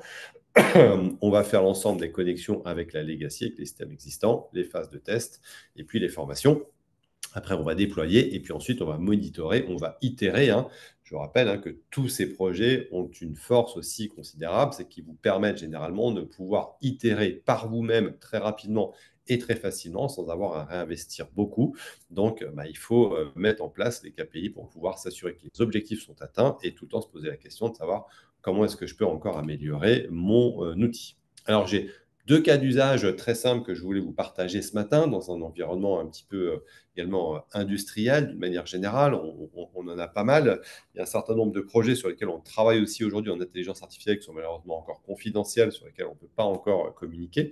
On va faire l'ensemble des connexions avec la legacy, avec les systèmes existants, les phases de test et puis les formations. Après, on va déployer et puis ensuite, on va monitorer, on va itérer. Je rappelle que tous ces projets ont une force aussi considérable, c'est qu'ils vous permettent généralement de pouvoir itérer par vous-même très rapidement et très facilement sans avoir à réinvestir beaucoup. Donc, il faut mettre en place les KPI pour pouvoir s'assurer que les objectifs sont atteints et tout le temps se poser la question de savoir comment est-ce que je peux encore améliorer mon outil. Alors, j'ai deux cas d'usage très simples que je voulais vous partager ce matin dans un environnement un petit peu également industriel d'une manière générale. On en a pas mal. Il y a un certain nombre de projets sur lesquels on travaille aussi aujourd'hui en intelligence artificielle qui sont malheureusement encore confidentiels, sur lesquels on ne peut pas encore communiquer.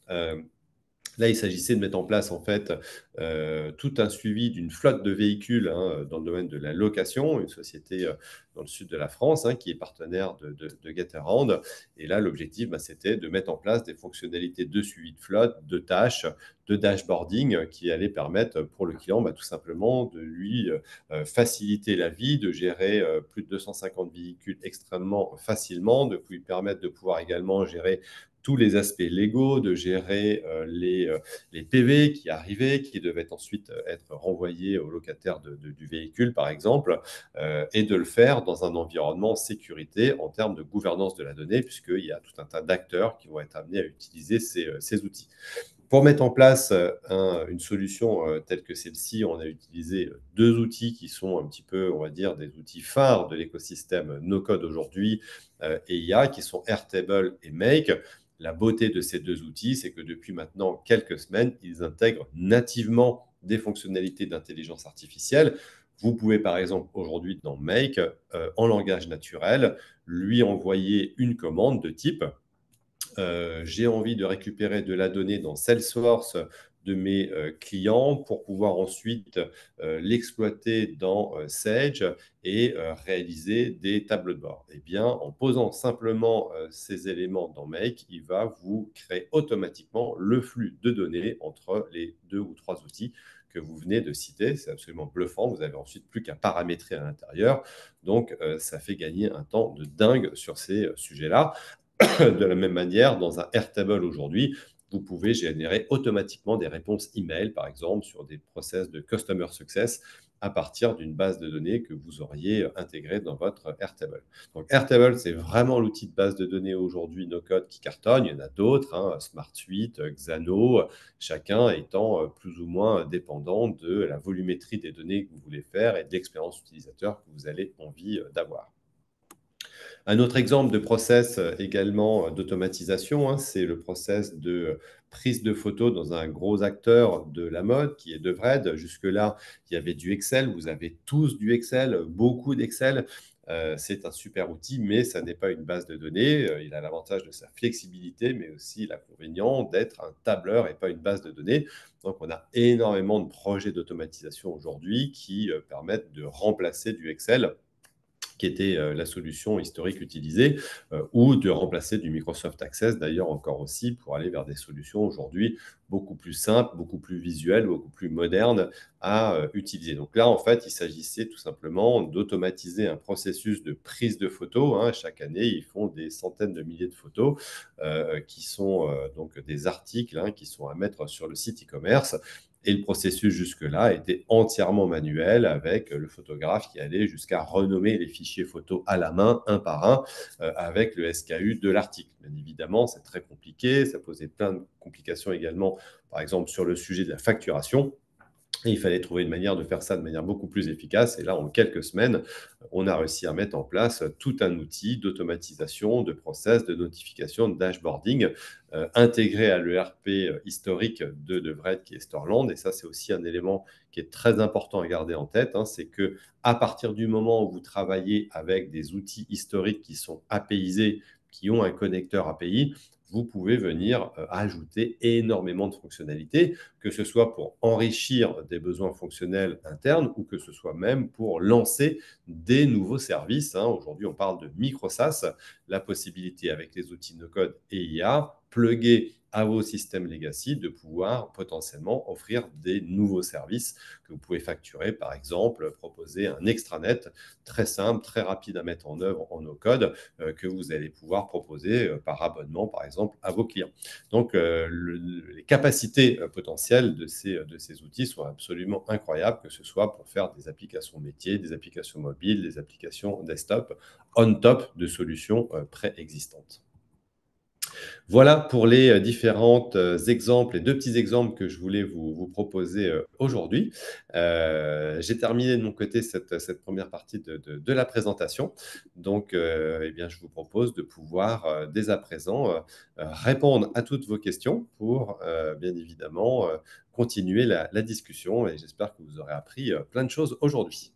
Là, il s'agissait de mettre en place en fait tout un suivi d'une flotte de véhicules dans le domaine de la location, une société dans le sud de la France qui est partenaire de Getaround. Et là, l'objectif, c'était de mettre en place des fonctionnalités de suivi de flotte, de tâches, de dashboarding qui allaient permettre pour le client tout simplement de lui faciliter la vie, de gérer plus de 250 véhicules extrêmement facilement, de lui permettre de pouvoir également gérer tous les aspects légaux, de gérer les PV qui arrivaient, qui devaient ensuite être renvoyés au locataire du véhicule, par exemple, et de le faire dans un environnement sécurité en termes de gouvernance de la donnée, puisqu'il y a tout un tas d'acteurs qui vont être amenés à utiliser ces outils. Pour mettre en place une solution telle que celle-ci, on a utilisé deux outils qui sont un petit peu, on va dire, des outils phares de l'écosystème no-code aujourd'hui et IA, qui sont Airtable et Make. La beauté de ces deux outils, c'est que depuis maintenant quelques semaines, ils intègrent nativement des fonctionnalités d'intelligence artificielle. Vous pouvez par exemple aujourd'hui dans Make, en langage naturel, lui envoyer une commande de type j'ai envie de récupérer de la donnée dans Salesforce de mes clients pour pouvoir ensuite l'exploiter dans Sage et réaliser des tableaux de bord. Eh bien, en posant simplement ces éléments dans Make, il va vous créer automatiquement le flux de données entre les deux ou trois outils que vous venez de citer. C'est absolument bluffant. Vous avez ensuite plus qu'à paramétrer à l'intérieur. Donc, ça fait gagner un temps de dingue sur ces sujets-là. De la même manière, dans un Airtable aujourd'hui, vous pouvez générer automatiquement des réponses email, par exemple, sur des process de customer success à partir d'une base de données que vous auriez intégrée dans votre Airtable. Donc, Airtable, c'est vraiment l'outil de base de données aujourd'hui no-code qui cartonne. Il y en a d'autres, Smart Suite, Xano, chacun étant plus ou moins dépendant de la volumétrie des données que vous voulez faire et de l'expérience utilisateur que vous avez envie d'avoir. Un autre exemple de process également d'automatisation, c'est le process de prise de photos dans un gros acteur de la mode qui est Devred. Jusque-là, il y avait du Excel. Vous avez tous du Excel, beaucoup d'Excel. C'est un super outil, mais ça n'est pas une base de données. Il a l'avantage de sa flexibilité, mais aussi l'inconvénient d'être un tableur et pas une base de données. Donc, on a énormément de projets d'automatisation aujourd'hui qui permettent de remplacer du Excel qui était la solution historique utilisée, ou de remplacer du Microsoft Access, d'ailleurs encore aussi, pour aller vers des solutions aujourd'hui beaucoup plus simples, beaucoup plus visuelles, beaucoup plus modernes à utiliser. Donc là, en fait, il s'agissait tout simplement d'automatiser un processus de prise de photos, hein. Chaque année, ils font des centaines de milliers de photos qui sont donc des articles, hein, qui sont à mettre sur le site e-commerce. Et le processus jusque-là était entièrement manuel avec le photographe qui allait jusqu'à renommer les fichiers photos à la main, un par un, avec le SKU de l'article. Bien évidemment, c'est très compliqué, ça posait plein de complications également, par exemple sur le sujet de la facturation. Et il fallait trouver une manière de faire ça de manière beaucoup plus efficace. Et là, en quelques semaines, on a réussi à mettre en place tout un outil d'automatisation, de process, de notification, de dashboarding, intégré à l'ERP historique de Vred, qui est Storland. Et ça, c'est aussi un élément qui est très important à garder en tête, hein, c'est que à partir du moment où vous travaillez avec des outils historiques qui sont APIisés, qui ont un connecteur API, vous pouvez venir ajouter énormément de fonctionnalités, que ce soit pour enrichir des besoins fonctionnels internes ou que ce soit même pour lancer des nouveaux services, hein. Aujourd'hui, on parle de micro-SaaS, la possibilité avec les outils no-code et IA, plugger à vos systèmes legacy de pouvoir potentiellement offrir des nouveaux services que vous pouvez facturer, par exemple, proposer un extranet très simple, très rapide à mettre en œuvre en no-code, que vous allez pouvoir proposer par abonnement, par exemple, à vos clients. Donc, les capacités potentielles de ces outils sont absolument incroyables, que ce soit pour faire des applications métiers, des applications mobiles, des applications desktop, on top de solutions préexistantes. Voilà pour les différents exemples, les deux petits exemples que je voulais vous proposer aujourd'hui. J'ai terminé de mon côté cette première partie de la présentation. Donc, eh bien, je vous propose de pouvoir dès à présent répondre à toutes vos questions pour bien évidemment continuer la discussion. Et j'espère que vous aurez appris plein de choses aujourd'hui.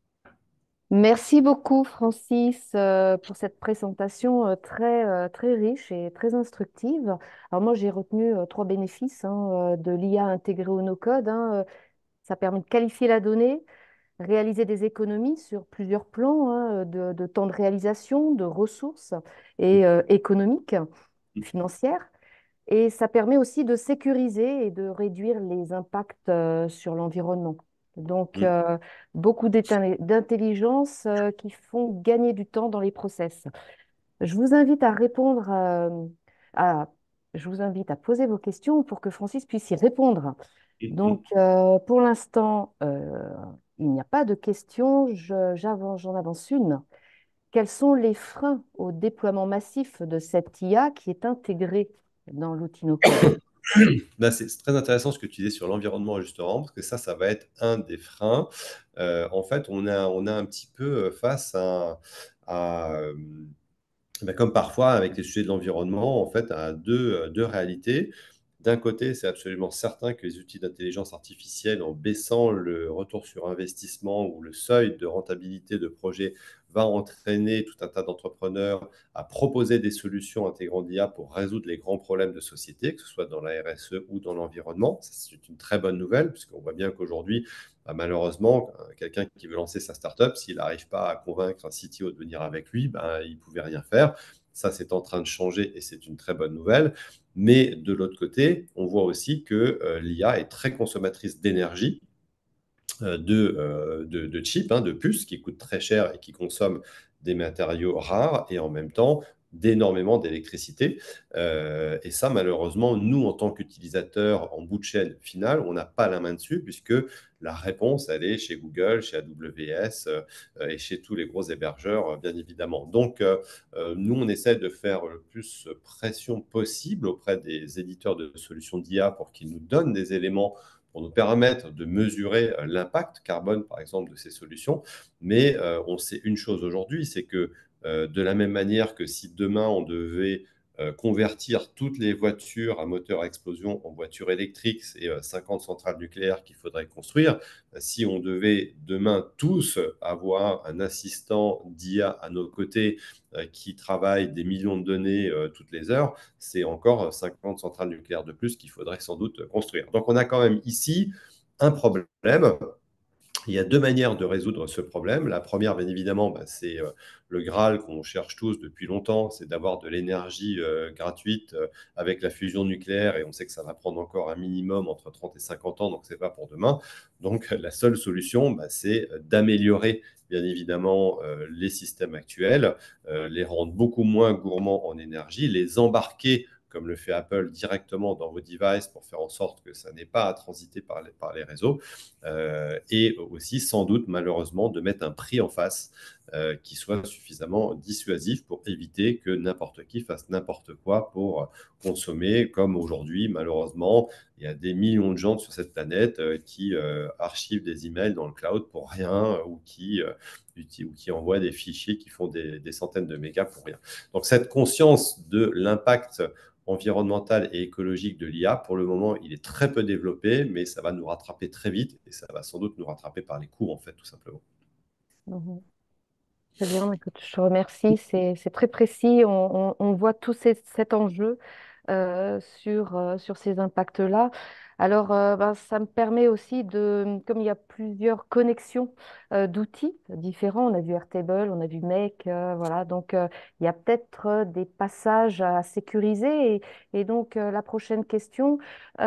Merci beaucoup, Francis, pour cette présentation très riche et très instructive. Alors moi, j'ai retenu trois bénéfices hein, de l'IA intégrée au no-code, hein. Ça permet de qualifier la donnée, réaliser des économies sur plusieurs plans, hein, de temps de réalisation, de ressources et économiques, financières. Et ça permet aussi de sécuriser et de réduire les impacts sur l'environnement. Donc, Mm. beaucoup d'intelligence qui font gagner du temps dans les process. Je vous invite à répondre à, je vous invite à poser vos questions pour que Francis puisse y répondre. Donc, pour l'instant, il n'y a pas de questions. J'en avance une. Quels sont les freins au déploiement massif de cette IA qui est intégrée dans l'outil no-code? Bah, c'est très intéressant ce que tu disais sur l'environnement, justement, parce que ça va être un des freins. En fait, on a un petit peu face à, bah, comme parfois avec les sujets de l'environnement, en fait, à deux réalités. D'un côté, c'est absolument certain que les outils d'intelligence artificielle, en baissant le retour sur investissement ou le seuil de rentabilité de projet, va entraîner tout un tas d'entrepreneurs à proposer des solutions intégrant l'IA pour résoudre les grands problèmes de société, que ce soit dans la RSE ou dans l'environnement. C'est une très bonne nouvelle, puisqu'on voit bien qu'aujourd'hui, bah, malheureusement, quelqu'un qui veut lancer sa startup, s'il n'arrive pas à convaincre un CTO de venir avec lui, bah, il ne pouvait rien faire. Ça, c'est en train de changer et c'est une très bonne nouvelle. Mais de l'autre côté, on voit aussi que l'IA est très consommatrice d'énergie, de chips, hein, de puces qui coûtent très cher et qui consomment des matériaux rares et en même temps d'énormément d'électricité. Et ça, malheureusement, nous, en tant qu'utilisateurs en bout de chaîne final, on n'a pas la main dessus puisque la réponse, elle est chez Google, chez AWS et chez tous les gros hébergeurs, bien évidemment. Donc, nous, on essaie de faire le plus pression possible auprès des éditeurs de solutions d'IA pour qu'ils nous donnent des éléments pour nous permettre de mesurer l'impact carbone, par exemple, de ces solutions. Mais on sait une chose aujourd'hui, c'est que de la même manière que si demain on devait convertir toutes les voitures à moteur à explosion en voitures électriques, c'est 50 centrales nucléaires qu'il faudrait construire. Si on devait demain tous avoir un assistant d'IA à nos côtés qui travaille des millions de données toutes les heures, c'est encore 50 centrales nucléaires de plus qu'il faudrait sans doute construire. Donc on a quand même ici un problème Il y a deux manières de résoudre ce problème. La première, bien évidemment, bah, c'est le Graal qu'on cherche tous depuis longtemps, c'est d'avoir de l'énergie gratuite avec la fusion nucléaire, et on sait que ça va prendre encore un minimum entre 30 et 50 ans, donc c'est pas pour demain. Donc la seule solution, bah, c'est d'améliorer bien évidemment les systèmes actuels, les rendre beaucoup moins gourmands en énergie, les embarquer comme le fait Apple directement dans vos devices pour faire en sorte que ça n'ait pas à transiter par les réseaux, et aussi sans doute malheureusement de mettre un prix en face qui soit suffisamment dissuasif pour éviter que n'importe qui fasse n'importe quoi pour consommer, comme aujourd'hui malheureusement il y a des millions de gens sur cette planète qui archivent des emails dans le cloud pour rien, ou qui envoient des fichiers qui font des centaines de mégas pour rien. Donc cette conscience de l'impact environnemental et écologique de l'IA, pour le moment, il est très peu développé, mais ça va nous rattraper très vite et ça va sans doute nous rattraper par les coûts, en fait, tout simplement. Mhm. Très bien, écoute, je te remercie. C'est très précis. On voit tout cet enjeu sur ces impacts-là. Alors, ben, ça me permet aussi comme il y a plusieurs connexions d'outils différents, on a vu Airtable, on a vu Make, voilà, donc il y a peut-être des passages à sécuriser. Et donc, la prochaine question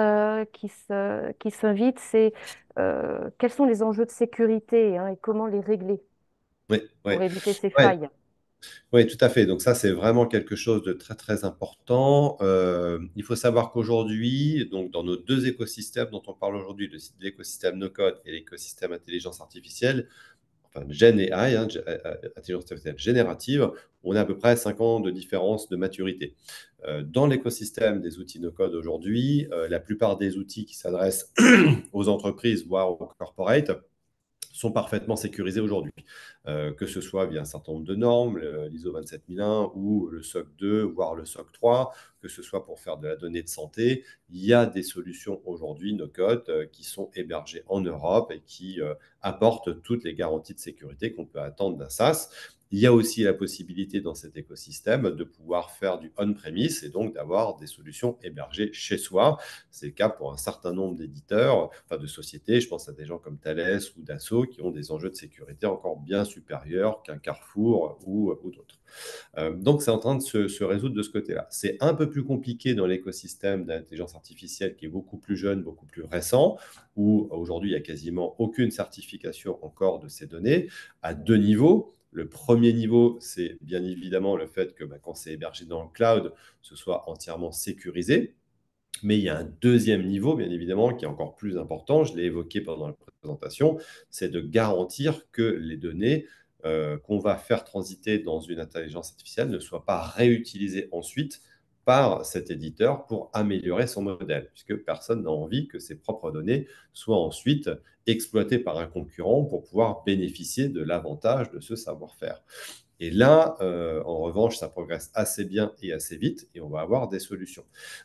qui s'invite, c'est quels sont les enjeux de sécurité, hein, et comment les régler Oui, oui, pour éviter ces ouais, failles? oui, tout à fait. Donc ça, c'est vraiment quelque chose de très, très important. Il faut savoir qu'aujourd'hui, donc dans nos deux écosystèmes dont on parle aujourd'hui, l'écosystème no-code et l'écosystème intelligence artificielle, enfin Gen AI, hein, intelligence artificielle générative, on a à peu près 5 ans de différence de maturité. Dans l'écosystème des outils no-code aujourd'hui, la plupart des outils qui s'adressent aux entreprises, voire aux corporates, sont parfaitement sécurisés aujourd'hui, que ce soit via un certain nombre de normes, l'ISO 27001 ou le SOC 2, voire le SOC 3, que ce soit pour faire de la donnée de santé. Il y a des solutions aujourd'hui, no code, qui sont hébergées en Europe et qui apportent toutes les garanties de sécurité qu'on peut attendre d'un SaaS. Il y a aussi la possibilité dans cet écosystème de pouvoir faire du on-premise et donc d'avoir des solutions hébergées chez soi. C'est le cas pour un certain nombre d'éditeurs, enfin de sociétés. Je pense à des gens comme Thales ou Dassault qui ont des enjeux de sécurité encore bien supérieurs qu'un Carrefour ou d'autres. Donc, c'est en train de se résoudre de ce côté-là. C'est un peu plus compliqué dans l'écosystème d'intelligence artificielle qui est beaucoup plus jeune, beaucoup plus récent, où aujourd'hui, il n'y a quasiment aucune certification encore de ces données à deux niveaux. Le premier niveau, c'est bien évidemment le fait que quand c'est hébergé dans le cloud, ce soit entièrement sécurisé. Mais il y a un deuxième niveau, bien évidemment, qui est encore plus important, je l'ai évoqué pendant la présentation, c'est de garantir que les données qu'on va faire transiter dans une intelligence artificielle ne soient pas réutilisées ensuite par cet éditeur pour améliorer son modèle, puisque personne n'a envie que ses propres données soient ensuite exploitées par un concurrent pour pouvoir bénéficier de l'avantage de ce savoir-faire. Et là, en revanche, ça progresse assez bien et assez vite, et on va avoir des solutions.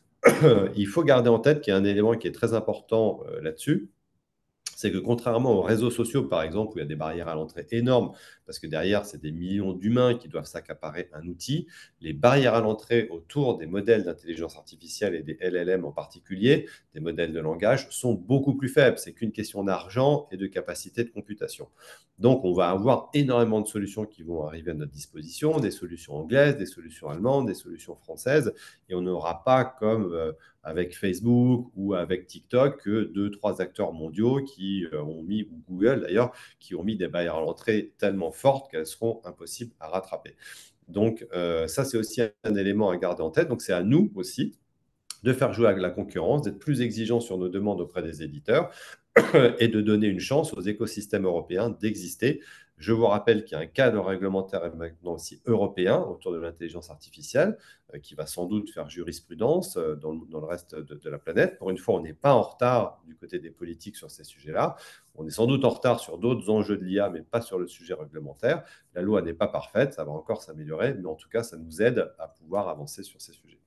Il faut garder en tête qu'il y a un élément qui est très important là-dessus, c'est que contrairement aux réseaux sociaux, par exemple, où il y a des barrières à l'entrée énormes, parce que derrière, c'est des millions d'humains qui doivent s'accaparer un outil, les barrières à l'entrée autour des modèles d'intelligence artificielle et des LLM en particulier, des modèles de langage, sont beaucoup plus faibles. C'est qu'une question d'argent et de capacité de computation. Donc, on va avoir énormément de solutions qui vont arriver à notre disposition, des solutions anglaises, des solutions allemandes, des solutions françaises, et on n'aura pas comme avec Facebook ou avec TikTok que deux, trois acteurs mondiaux qui ont mis, ou Google d'ailleurs, qui ont mis des barrières à l'entrée tellement fortes qu'elles seront impossibles à rattraper. Donc ça, c'est aussi un élément à garder en tête. Donc c'est à nous aussi de faire jouer avec la concurrence, d'être plus exigeants sur nos demandes auprès des éditeurs et de donner une chance aux écosystèmes européens d'exister. Je vous rappelle qu'il y a un cadre réglementaire maintenant aussi européen autour de l'intelligence artificielle qui va sans doute faire jurisprudence dans le reste de la planète. Pour une fois, on n'est pas en retard du côté des politiques sur ces sujets-là. On est sans doute en retard sur d'autres enjeux de l'IA, mais pas sur le sujet réglementaire. La loi n'est pas parfaite, ça va encore s'améliorer, mais en tout cas, ça nous aide à pouvoir avancer sur ces sujets.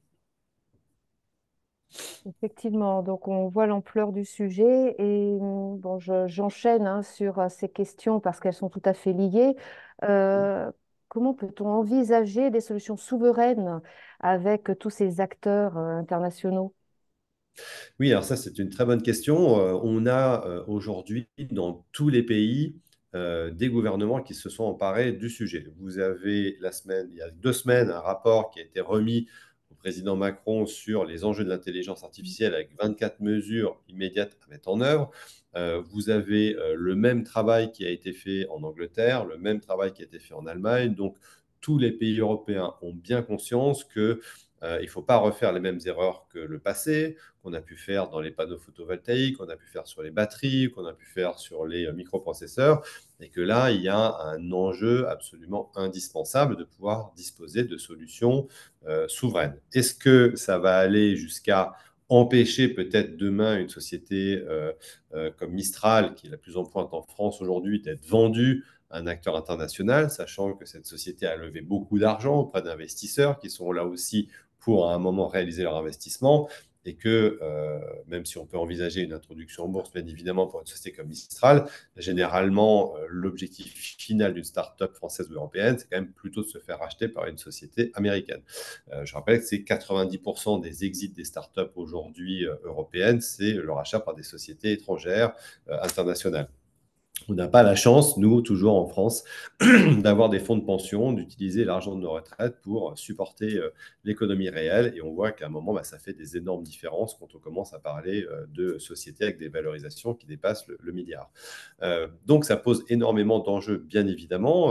Effectivement, donc on voit l'ampleur du sujet et bon, j'enchaîne hein, sur ces questions parce qu'elles sont tout à fait liées. Euh, Comment peut-on envisager des solutions souveraines avec tous ces acteurs internationaux? Oui, alors ça, c'est une très bonne question. On a aujourd'hui dans tous les pays des gouvernements qui se sont emparés du sujet. Vous avez il y a 2 semaines, un rapport qui a été remis au président Macron sur les enjeux de l'intelligence artificielle avec 24 mesures immédiates à mettre en œuvre. Vous avez le même travail qui a été fait en Angleterre, le même travail qui a été fait en Allemagne. Donc, tous les pays européens ont bien conscience que il ne faut pas refaire les mêmes erreurs que le passé, qu'on a pu faire dans les panneaux photovoltaïques, qu'on a pu faire sur les batteries, qu'on a pu faire sur les microprocesseurs, et que là, il y a un enjeu absolument indispensable de pouvoir disposer de solutions souveraines. Est-ce que ça va aller jusqu'à empêcher peut-être demain une société comme Mistral, qui est la plus en pointe en France aujourd'hui, d'être vendue à un acteur international, sachant que cette société a levé beaucoup d'argent auprès d'investisseurs qui sont là aussi pour à un moment réaliser leur investissement et que même si on peut envisager une introduction en bourse, bien évidemment, pour une société comme Mistral, généralement, l'objectif final d'une start-up française ou européenne, c'est quand même plutôt de se faire racheter par une société américaine. Je rappelle que c'est 90% des exits des start-up aujourd'hui européennes, c'est le rachat par des sociétés étrangères, internationales. On n'a pas la chance, nous, toujours en France, d'avoir des fonds de pension, d'utiliser l'argent de nos retraites pour supporter l'économie réelle. Et on voit qu'à un moment, bah, ça fait des énormes différences quand on commence à parler de sociétés avec des valorisations qui dépassent le milliard. Donc, ça pose énormément d'enjeux, bien évidemment,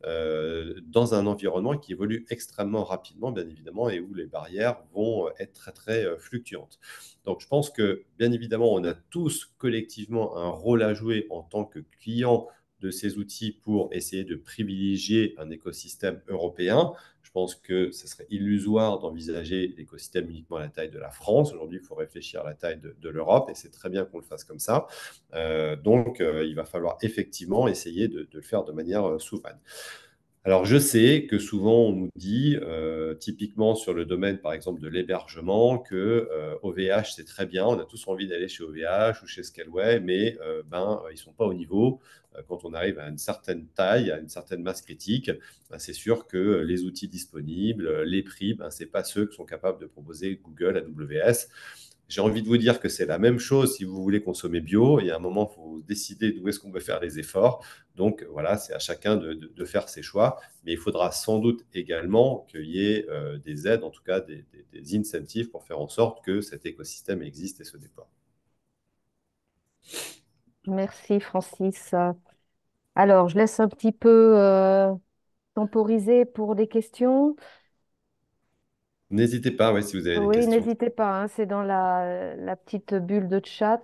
dans un environnement qui évolue extrêmement rapidement, bien évidemment, et où les barrières vont être très, très fluctuantes. Donc, je pense que, bien évidemment, on a tous collectivement un rôle à jouer en tant que client de ces outils pour essayer de privilégier un écosystème européen. Je pense que ce serait illusoire d'envisager l'écosystème uniquement à la taille de la France. Aujourd'hui, il faut réfléchir à la taille de l'Europe et c'est très bien qu'on le fasse comme ça. Donc, il va falloir effectivement essayer de le faire de manière souveraine. Alors, je sais que souvent on nous dit, typiquement sur le domaine, par exemple, de l'hébergement, que OVH, c'est très bien, on a tous envie d'aller chez OVH ou chez Scaleway, mais ils ne sont pas au niveau. Quand on arrive à une certaine taille, à une certaine masse critique, ben, c'est sûr que les outils disponibles, les prix, ben, ce n'est pas ceux que sont capables de proposer Google, AWS. J'ai envie de vous dire que c'est la même chose si vous voulez consommer bio. Il y a un moment, il faut décider d'où est-ce qu'on veut faire les efforts. Donc voilà, c'est à chacun de faire ses choix. Mais il faudra sans doute également qu'il y ait des aides, en tout cas des incentives pour faire en sorte que cet écosystème existe et se déploie. Merci, Francis. Alors, je laisse un petit peu temporiser pour des questions. N'hésitez pas, ouais, si vous avez des Oui, questions. n'hésitez pas, hein, c'est dans la petite bulle de chat.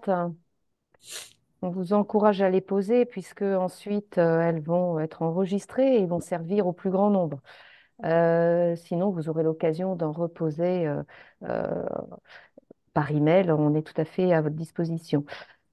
On vous encourage à les poser puisque ensuite elles vont être enregistrées et vont servir au plus grand nombre. Sinon, vous aurez l'occasion d'en reposer euh, par email. On est tout à fait à votre disposition.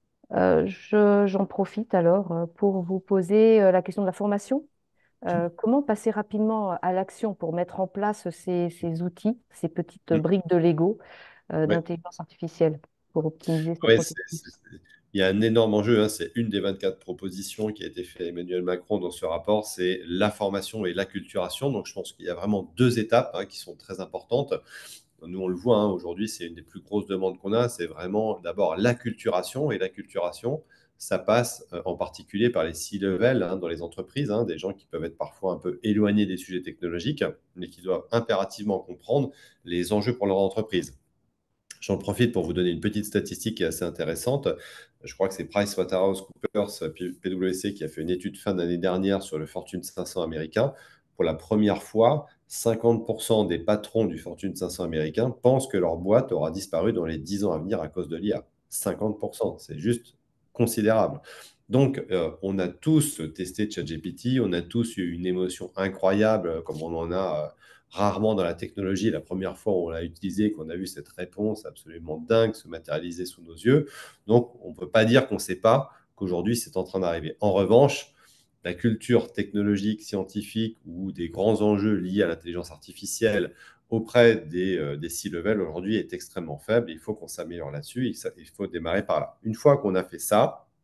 J'en profite alors pour vous poser la question de la formation. Comment passer rapidement à l'action pour mettre en place ces outils, ces petites Mm. briques de Lego Ouais. d'intelligence artificielle pour optimiser ce Ouais, processus? il y a un énorme enjeu, hein, c'est une des 24 propositions qui a été faite à Emmanuel Macron dans ce rapport, c'est la formation et l'acculturation. Donc je pense qu'il y a vraiment deux étapes qui sont très importantes. Nous, on le voit, hein, aujourd'hui, c'est une des plus grosses demandes qu'on a, c'est vraiment d'abord l'acculturation. Et l'acculturation, ça passe en particulier par les C-level dans les entreprises, des gens qui peuvent être parfois un peu éloignés des sujets technologiques, mais qui doivent impérativement comprendre les enjeux pour leur entreprise. J'en profite pour vous donner une petite statistique qui est assez intéressante. Je crois que c'est PricewaterhouseCoopers, PwC, qui a fait une étude fin d'année dernière sur le Fortune 500 américain. Pour la première fois, 50% des patrons du Fortune 500 américain pensent que leur boîte aura disparu dans les 10 ans à venir à cause de l'IA. 50%, c'est juste considérable. Donc, on a tous testé ChatGPT, on a tous eu une émotion incroyable, comme on en a rarement dans la technologie. La première fois où on l'a utilisé, qu'on a vu cette réponse absolument dingue se matérialiser sous nos yeux. Donc, on ne peut pas dire qu'on ne sait pas qu'aujourd'hui, c'est en train d'arriver. En revanche, la culture technologique, scientifique ou des grands enjeux liés à l'intelligence artificielle auprès des C-level aujourd'hui est extrêmement faible. Il faut qu'on s'améliore là-dessus. Il faut démarrer par là. Une fois qu'on a fait ça,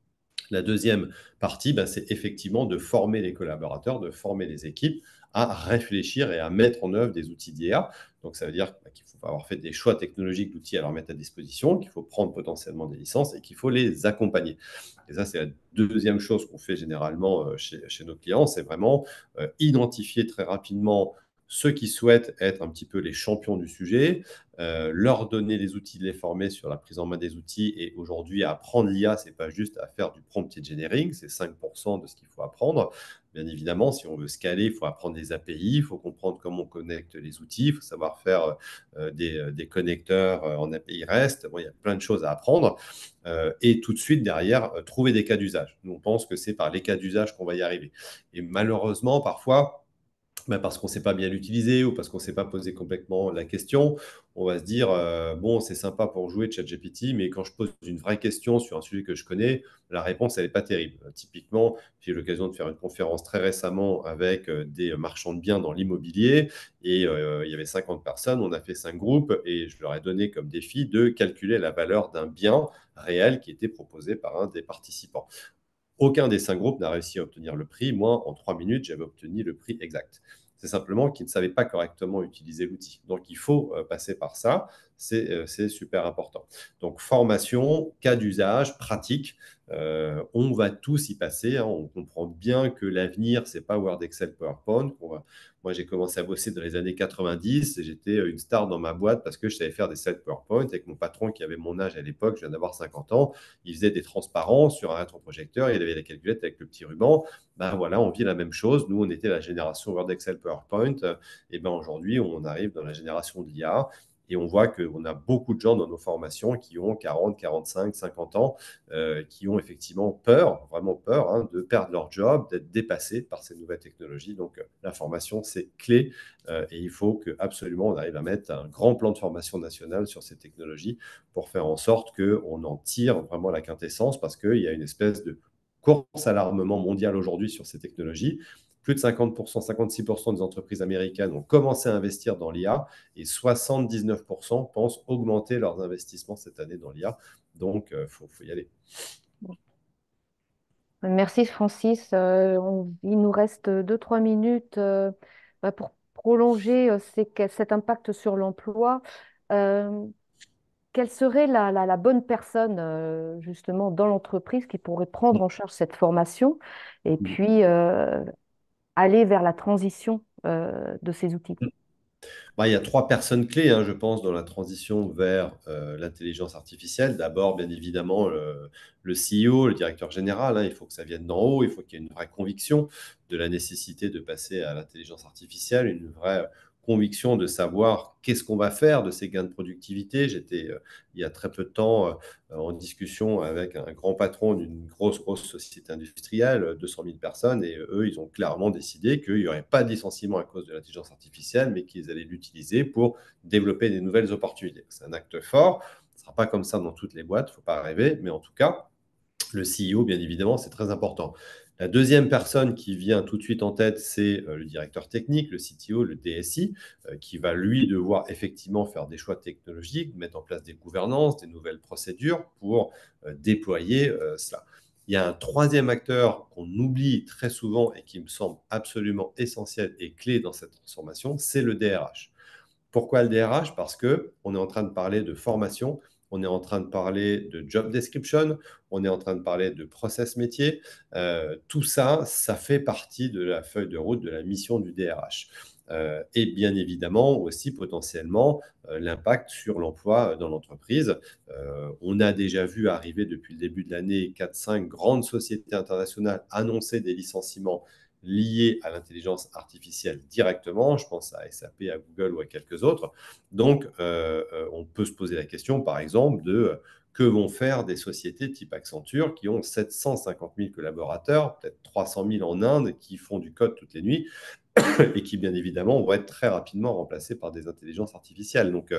La deuxième partie, ben, c'est effectivement de former les collaborateurs, de former les équipes à réfléchir et à mettre en œuvre des outils d'IA. Donc, ça veut dire qu'il faut avoir fait des choix technologiques d'outils à leur mettre à disposition, qu'il faut prendre potentiellement des licences et qu'il faut les accompagner. Et ça, c'est la deuxième chose qu'on fait généralement chez nos clients, c'est vraiment identifier très rapidement ceux qui souhaitent être un petit peu les champions du sujet, leur donner les outils, de les former sur la prise en main des outils. Et aujourd'hui, apprendre l'IA, ce n'est pas juste à faire du prompt engineering, c'est 5% de ce qu'il faut apprendre. Bien évidemment, si on veut scaler, il faut apprendre les API, il faut comprendre comment on connecte les outils, il faut savoir faire des connecteurs en API REST. Bon, il y a plein de choses à apprendre. Et tout de suite, derrière, trouver des cas d'usage. Nous, on pense que c'est par les cas d'usage qu'on va y arriver. Et malheureusement, parfois, bah, parce qu'on ne sait pas bien l'utiliser ou parce qu'on ne s'est pas posé complètement la question, on va se dire, bon, c'est sympa pour jouer ChatGPT, mais quand je pose une vraie question sur un sujet que je connais, la réponse, elle n'est pas terrible. Typiquement, j'ai eu l'occasion de faire une conférence très récemment avec des marchands de biens dans l'immobilier et il y avait 50 personnes, on a fait 5 groupes et je leur ai donné comme défi de calculer la valeur d'un bien réel qui était proposé par un des participants. Aucun des 5 groupes n'a réussi à obtenir le prix. Moi, en 3 minutes, j'avais obtenu le prix exact. C'est simplement qu'ils ne savaient pas correctement utiliser l'outil. Donc, il faut passer par ça. C'est super important. Donc, formation, cas d'usage, pratique. On va tous y passer, hein. On comprend bien que l'avenir, ce n'est pas Word, Excel, PowerPoint. Moi, j'ai commencé à bosser dans les années 90 et j'étais une star dans ma boîte parce que je savais faire des slides PowerPoint avec mon patron qui avait mon âge à l'époque, je viens d'avoir 50 ans. Il faisait des transparents sur un rétroprojecteur, il avait la calculette avec le petit ruban. Ben voilà, on vit la même chose. Nous, on était la génération Word, Excel, PowerPoint. Et ben aujourd'hui, on arrive dans la génération de l'IA. Et on voit qu'on a beaucoup de gens dans nos formations qui ont 40, 45, 50 ans, qui ont effectivement peur, vraiment peur, hein, de perdre leur job, d'être dépassés par ces nouvelles technologies. Donc, la formation, c'est clé. Et il faut que absolument on arrive à mettre un grand plan de formation nationale sur ces technologies pour faire en sorte qu'on en tire vraiment la quintessence, parce qu'il y a une espèce de course à l'armement mondial aujourd'hui sur ces technologies. Plus de 50%, 56% des entreprises américaines ont commencé à investir dans l'IA et 79% pensent augmenter leurs investissements cette année dans l'IA. Donc, il faut y aller. Merci Francis. Il nous reste 2, 3 minutes pour prolonger cet impact sur l'emploi. Euh, Quelle serait la bonne personne justement dans l'entreprise qui pourrait prendre en charge cette formation et puis aller vers la transition de ces outils? Bah, il y a 3 personnes clés, hein, je pense, dans la transition vers l'intelligence artificielle. D'abord, bien évidemment, le CEO, le directeur général, hein. Il faut que ça vienne d'en haut, il faut qu'il y ait une vraie conviction de la nécessité de passer à l'intelligence artificielle, une vraie conviction de savoir qu'est-ce qu'on va faire de ces gains de productivité. J'étais, il y a très peu de temps, en discussion avec un grand patron d'une grosse société industrielle, 200 000 personnes, et eux, ils ont clairement décidé qu'il n'y aurait pas de licenciement à cause de l'intelligence artificielle, mais qu'ils allaient l'utiliser pour développer des nouvelles opportunités. C'est un acte fort. Ce ne sera pas comme ça dans toutes les boîtes, il ne faut pas rêver, mais en tout cas, le CEO, bien évidemment, c'est très important. La deuxième personne qui vient tout de suite en tête, c'est le directeur technique, le CTO, le DSI, qui va, lui, devoir effectivement faire des choix technologiques, mettre en place des gouvernances, des nouvelles procédures pour déployer cela. Il y a un troisième acteur qu'on oublie très souvent et qui me semble absolument essentiel et clé dans cette transformation, c'est le DRH. Pourquoi le DRH? Parce qu'on est en train de parler de formation, on est en train de parler de job description, on est en train de parler de process métier. Tout ça, ça fait partie de la feuille de route de la mission du DRH. Et bien évidemment aussi potentiellement l'impact sur l'emploi dans l'entreprise. On a déjà vu arriver depuis le début de l'année 4-5 grandes sociétés internationales annoncer des licenciements liés à l'intelligence artificielle directement. Je pense à SAP, à Google ou à quelques autres. Donc, on peut se poser la question, par exemple, de que vont faire des sociétés type Accenture qui ont 750 000 collaborateurs, peut-être 300 000 en Inde, qui font du code toutes les nuits et qui, bien évidemment, vont être très rapidement remplacés par des intelligences artificielles. Donc,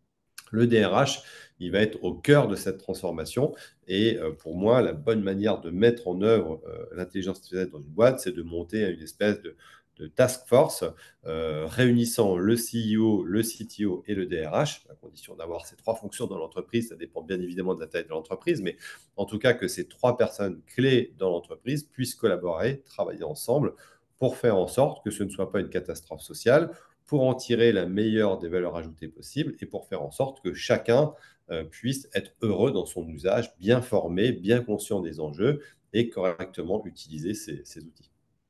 le DRH, il va être au cœur de cette transformation. Et pour moi, la bonne manière de mettre en œuvre l'intelligence artificielle dans une boîte, c'est de monter à une espèce de task force réunissant le CEO, le CTO et le DRH, à condition d'avoir ces trois fonctions dans l'entreprise. Ça dépend bien évidemment de la taille de l'entreprise, mais en tout cas que ces trois personnes clés dans l'entreprise puissent collaborer, travailler ensemble pour faire en sorte que ce ne soit pas une catastrophe sociale, pour en tirer la meilleure des valeurs ajoutées possibles et pour faire en sorte que chacun puisse être heureux dans son usage, bien formé, bien conscient des enjeux et correctement utiliser ces outils.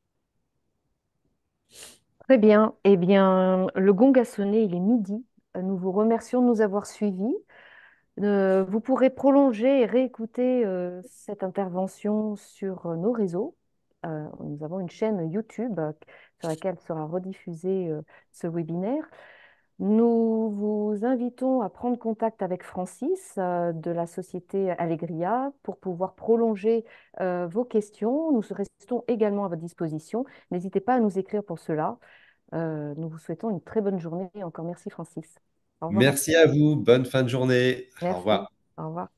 Très bien. Eh bien, le gong a sonné, il est midi. Nous vous remercions de nous avoir suivis. Vous pourrez prolonger et réécouter cette intervention sur nos réseaux. Nous avons une chaîne YouTube sur laquelle sera rediffusé ce webinaire. Nous vous invitons à prendre contact avec Francis de la société Allegria pour pouvoir prolonger vos questions. Nous restons également à votre disposition. N'hésitez pas à nous écrire pour cela. Nous vous souhaitons une très bonne journée et encore merci Francis. Au revoir. Merci à vous, bonne fin de journée. Au Merci. revoir. Au revoir.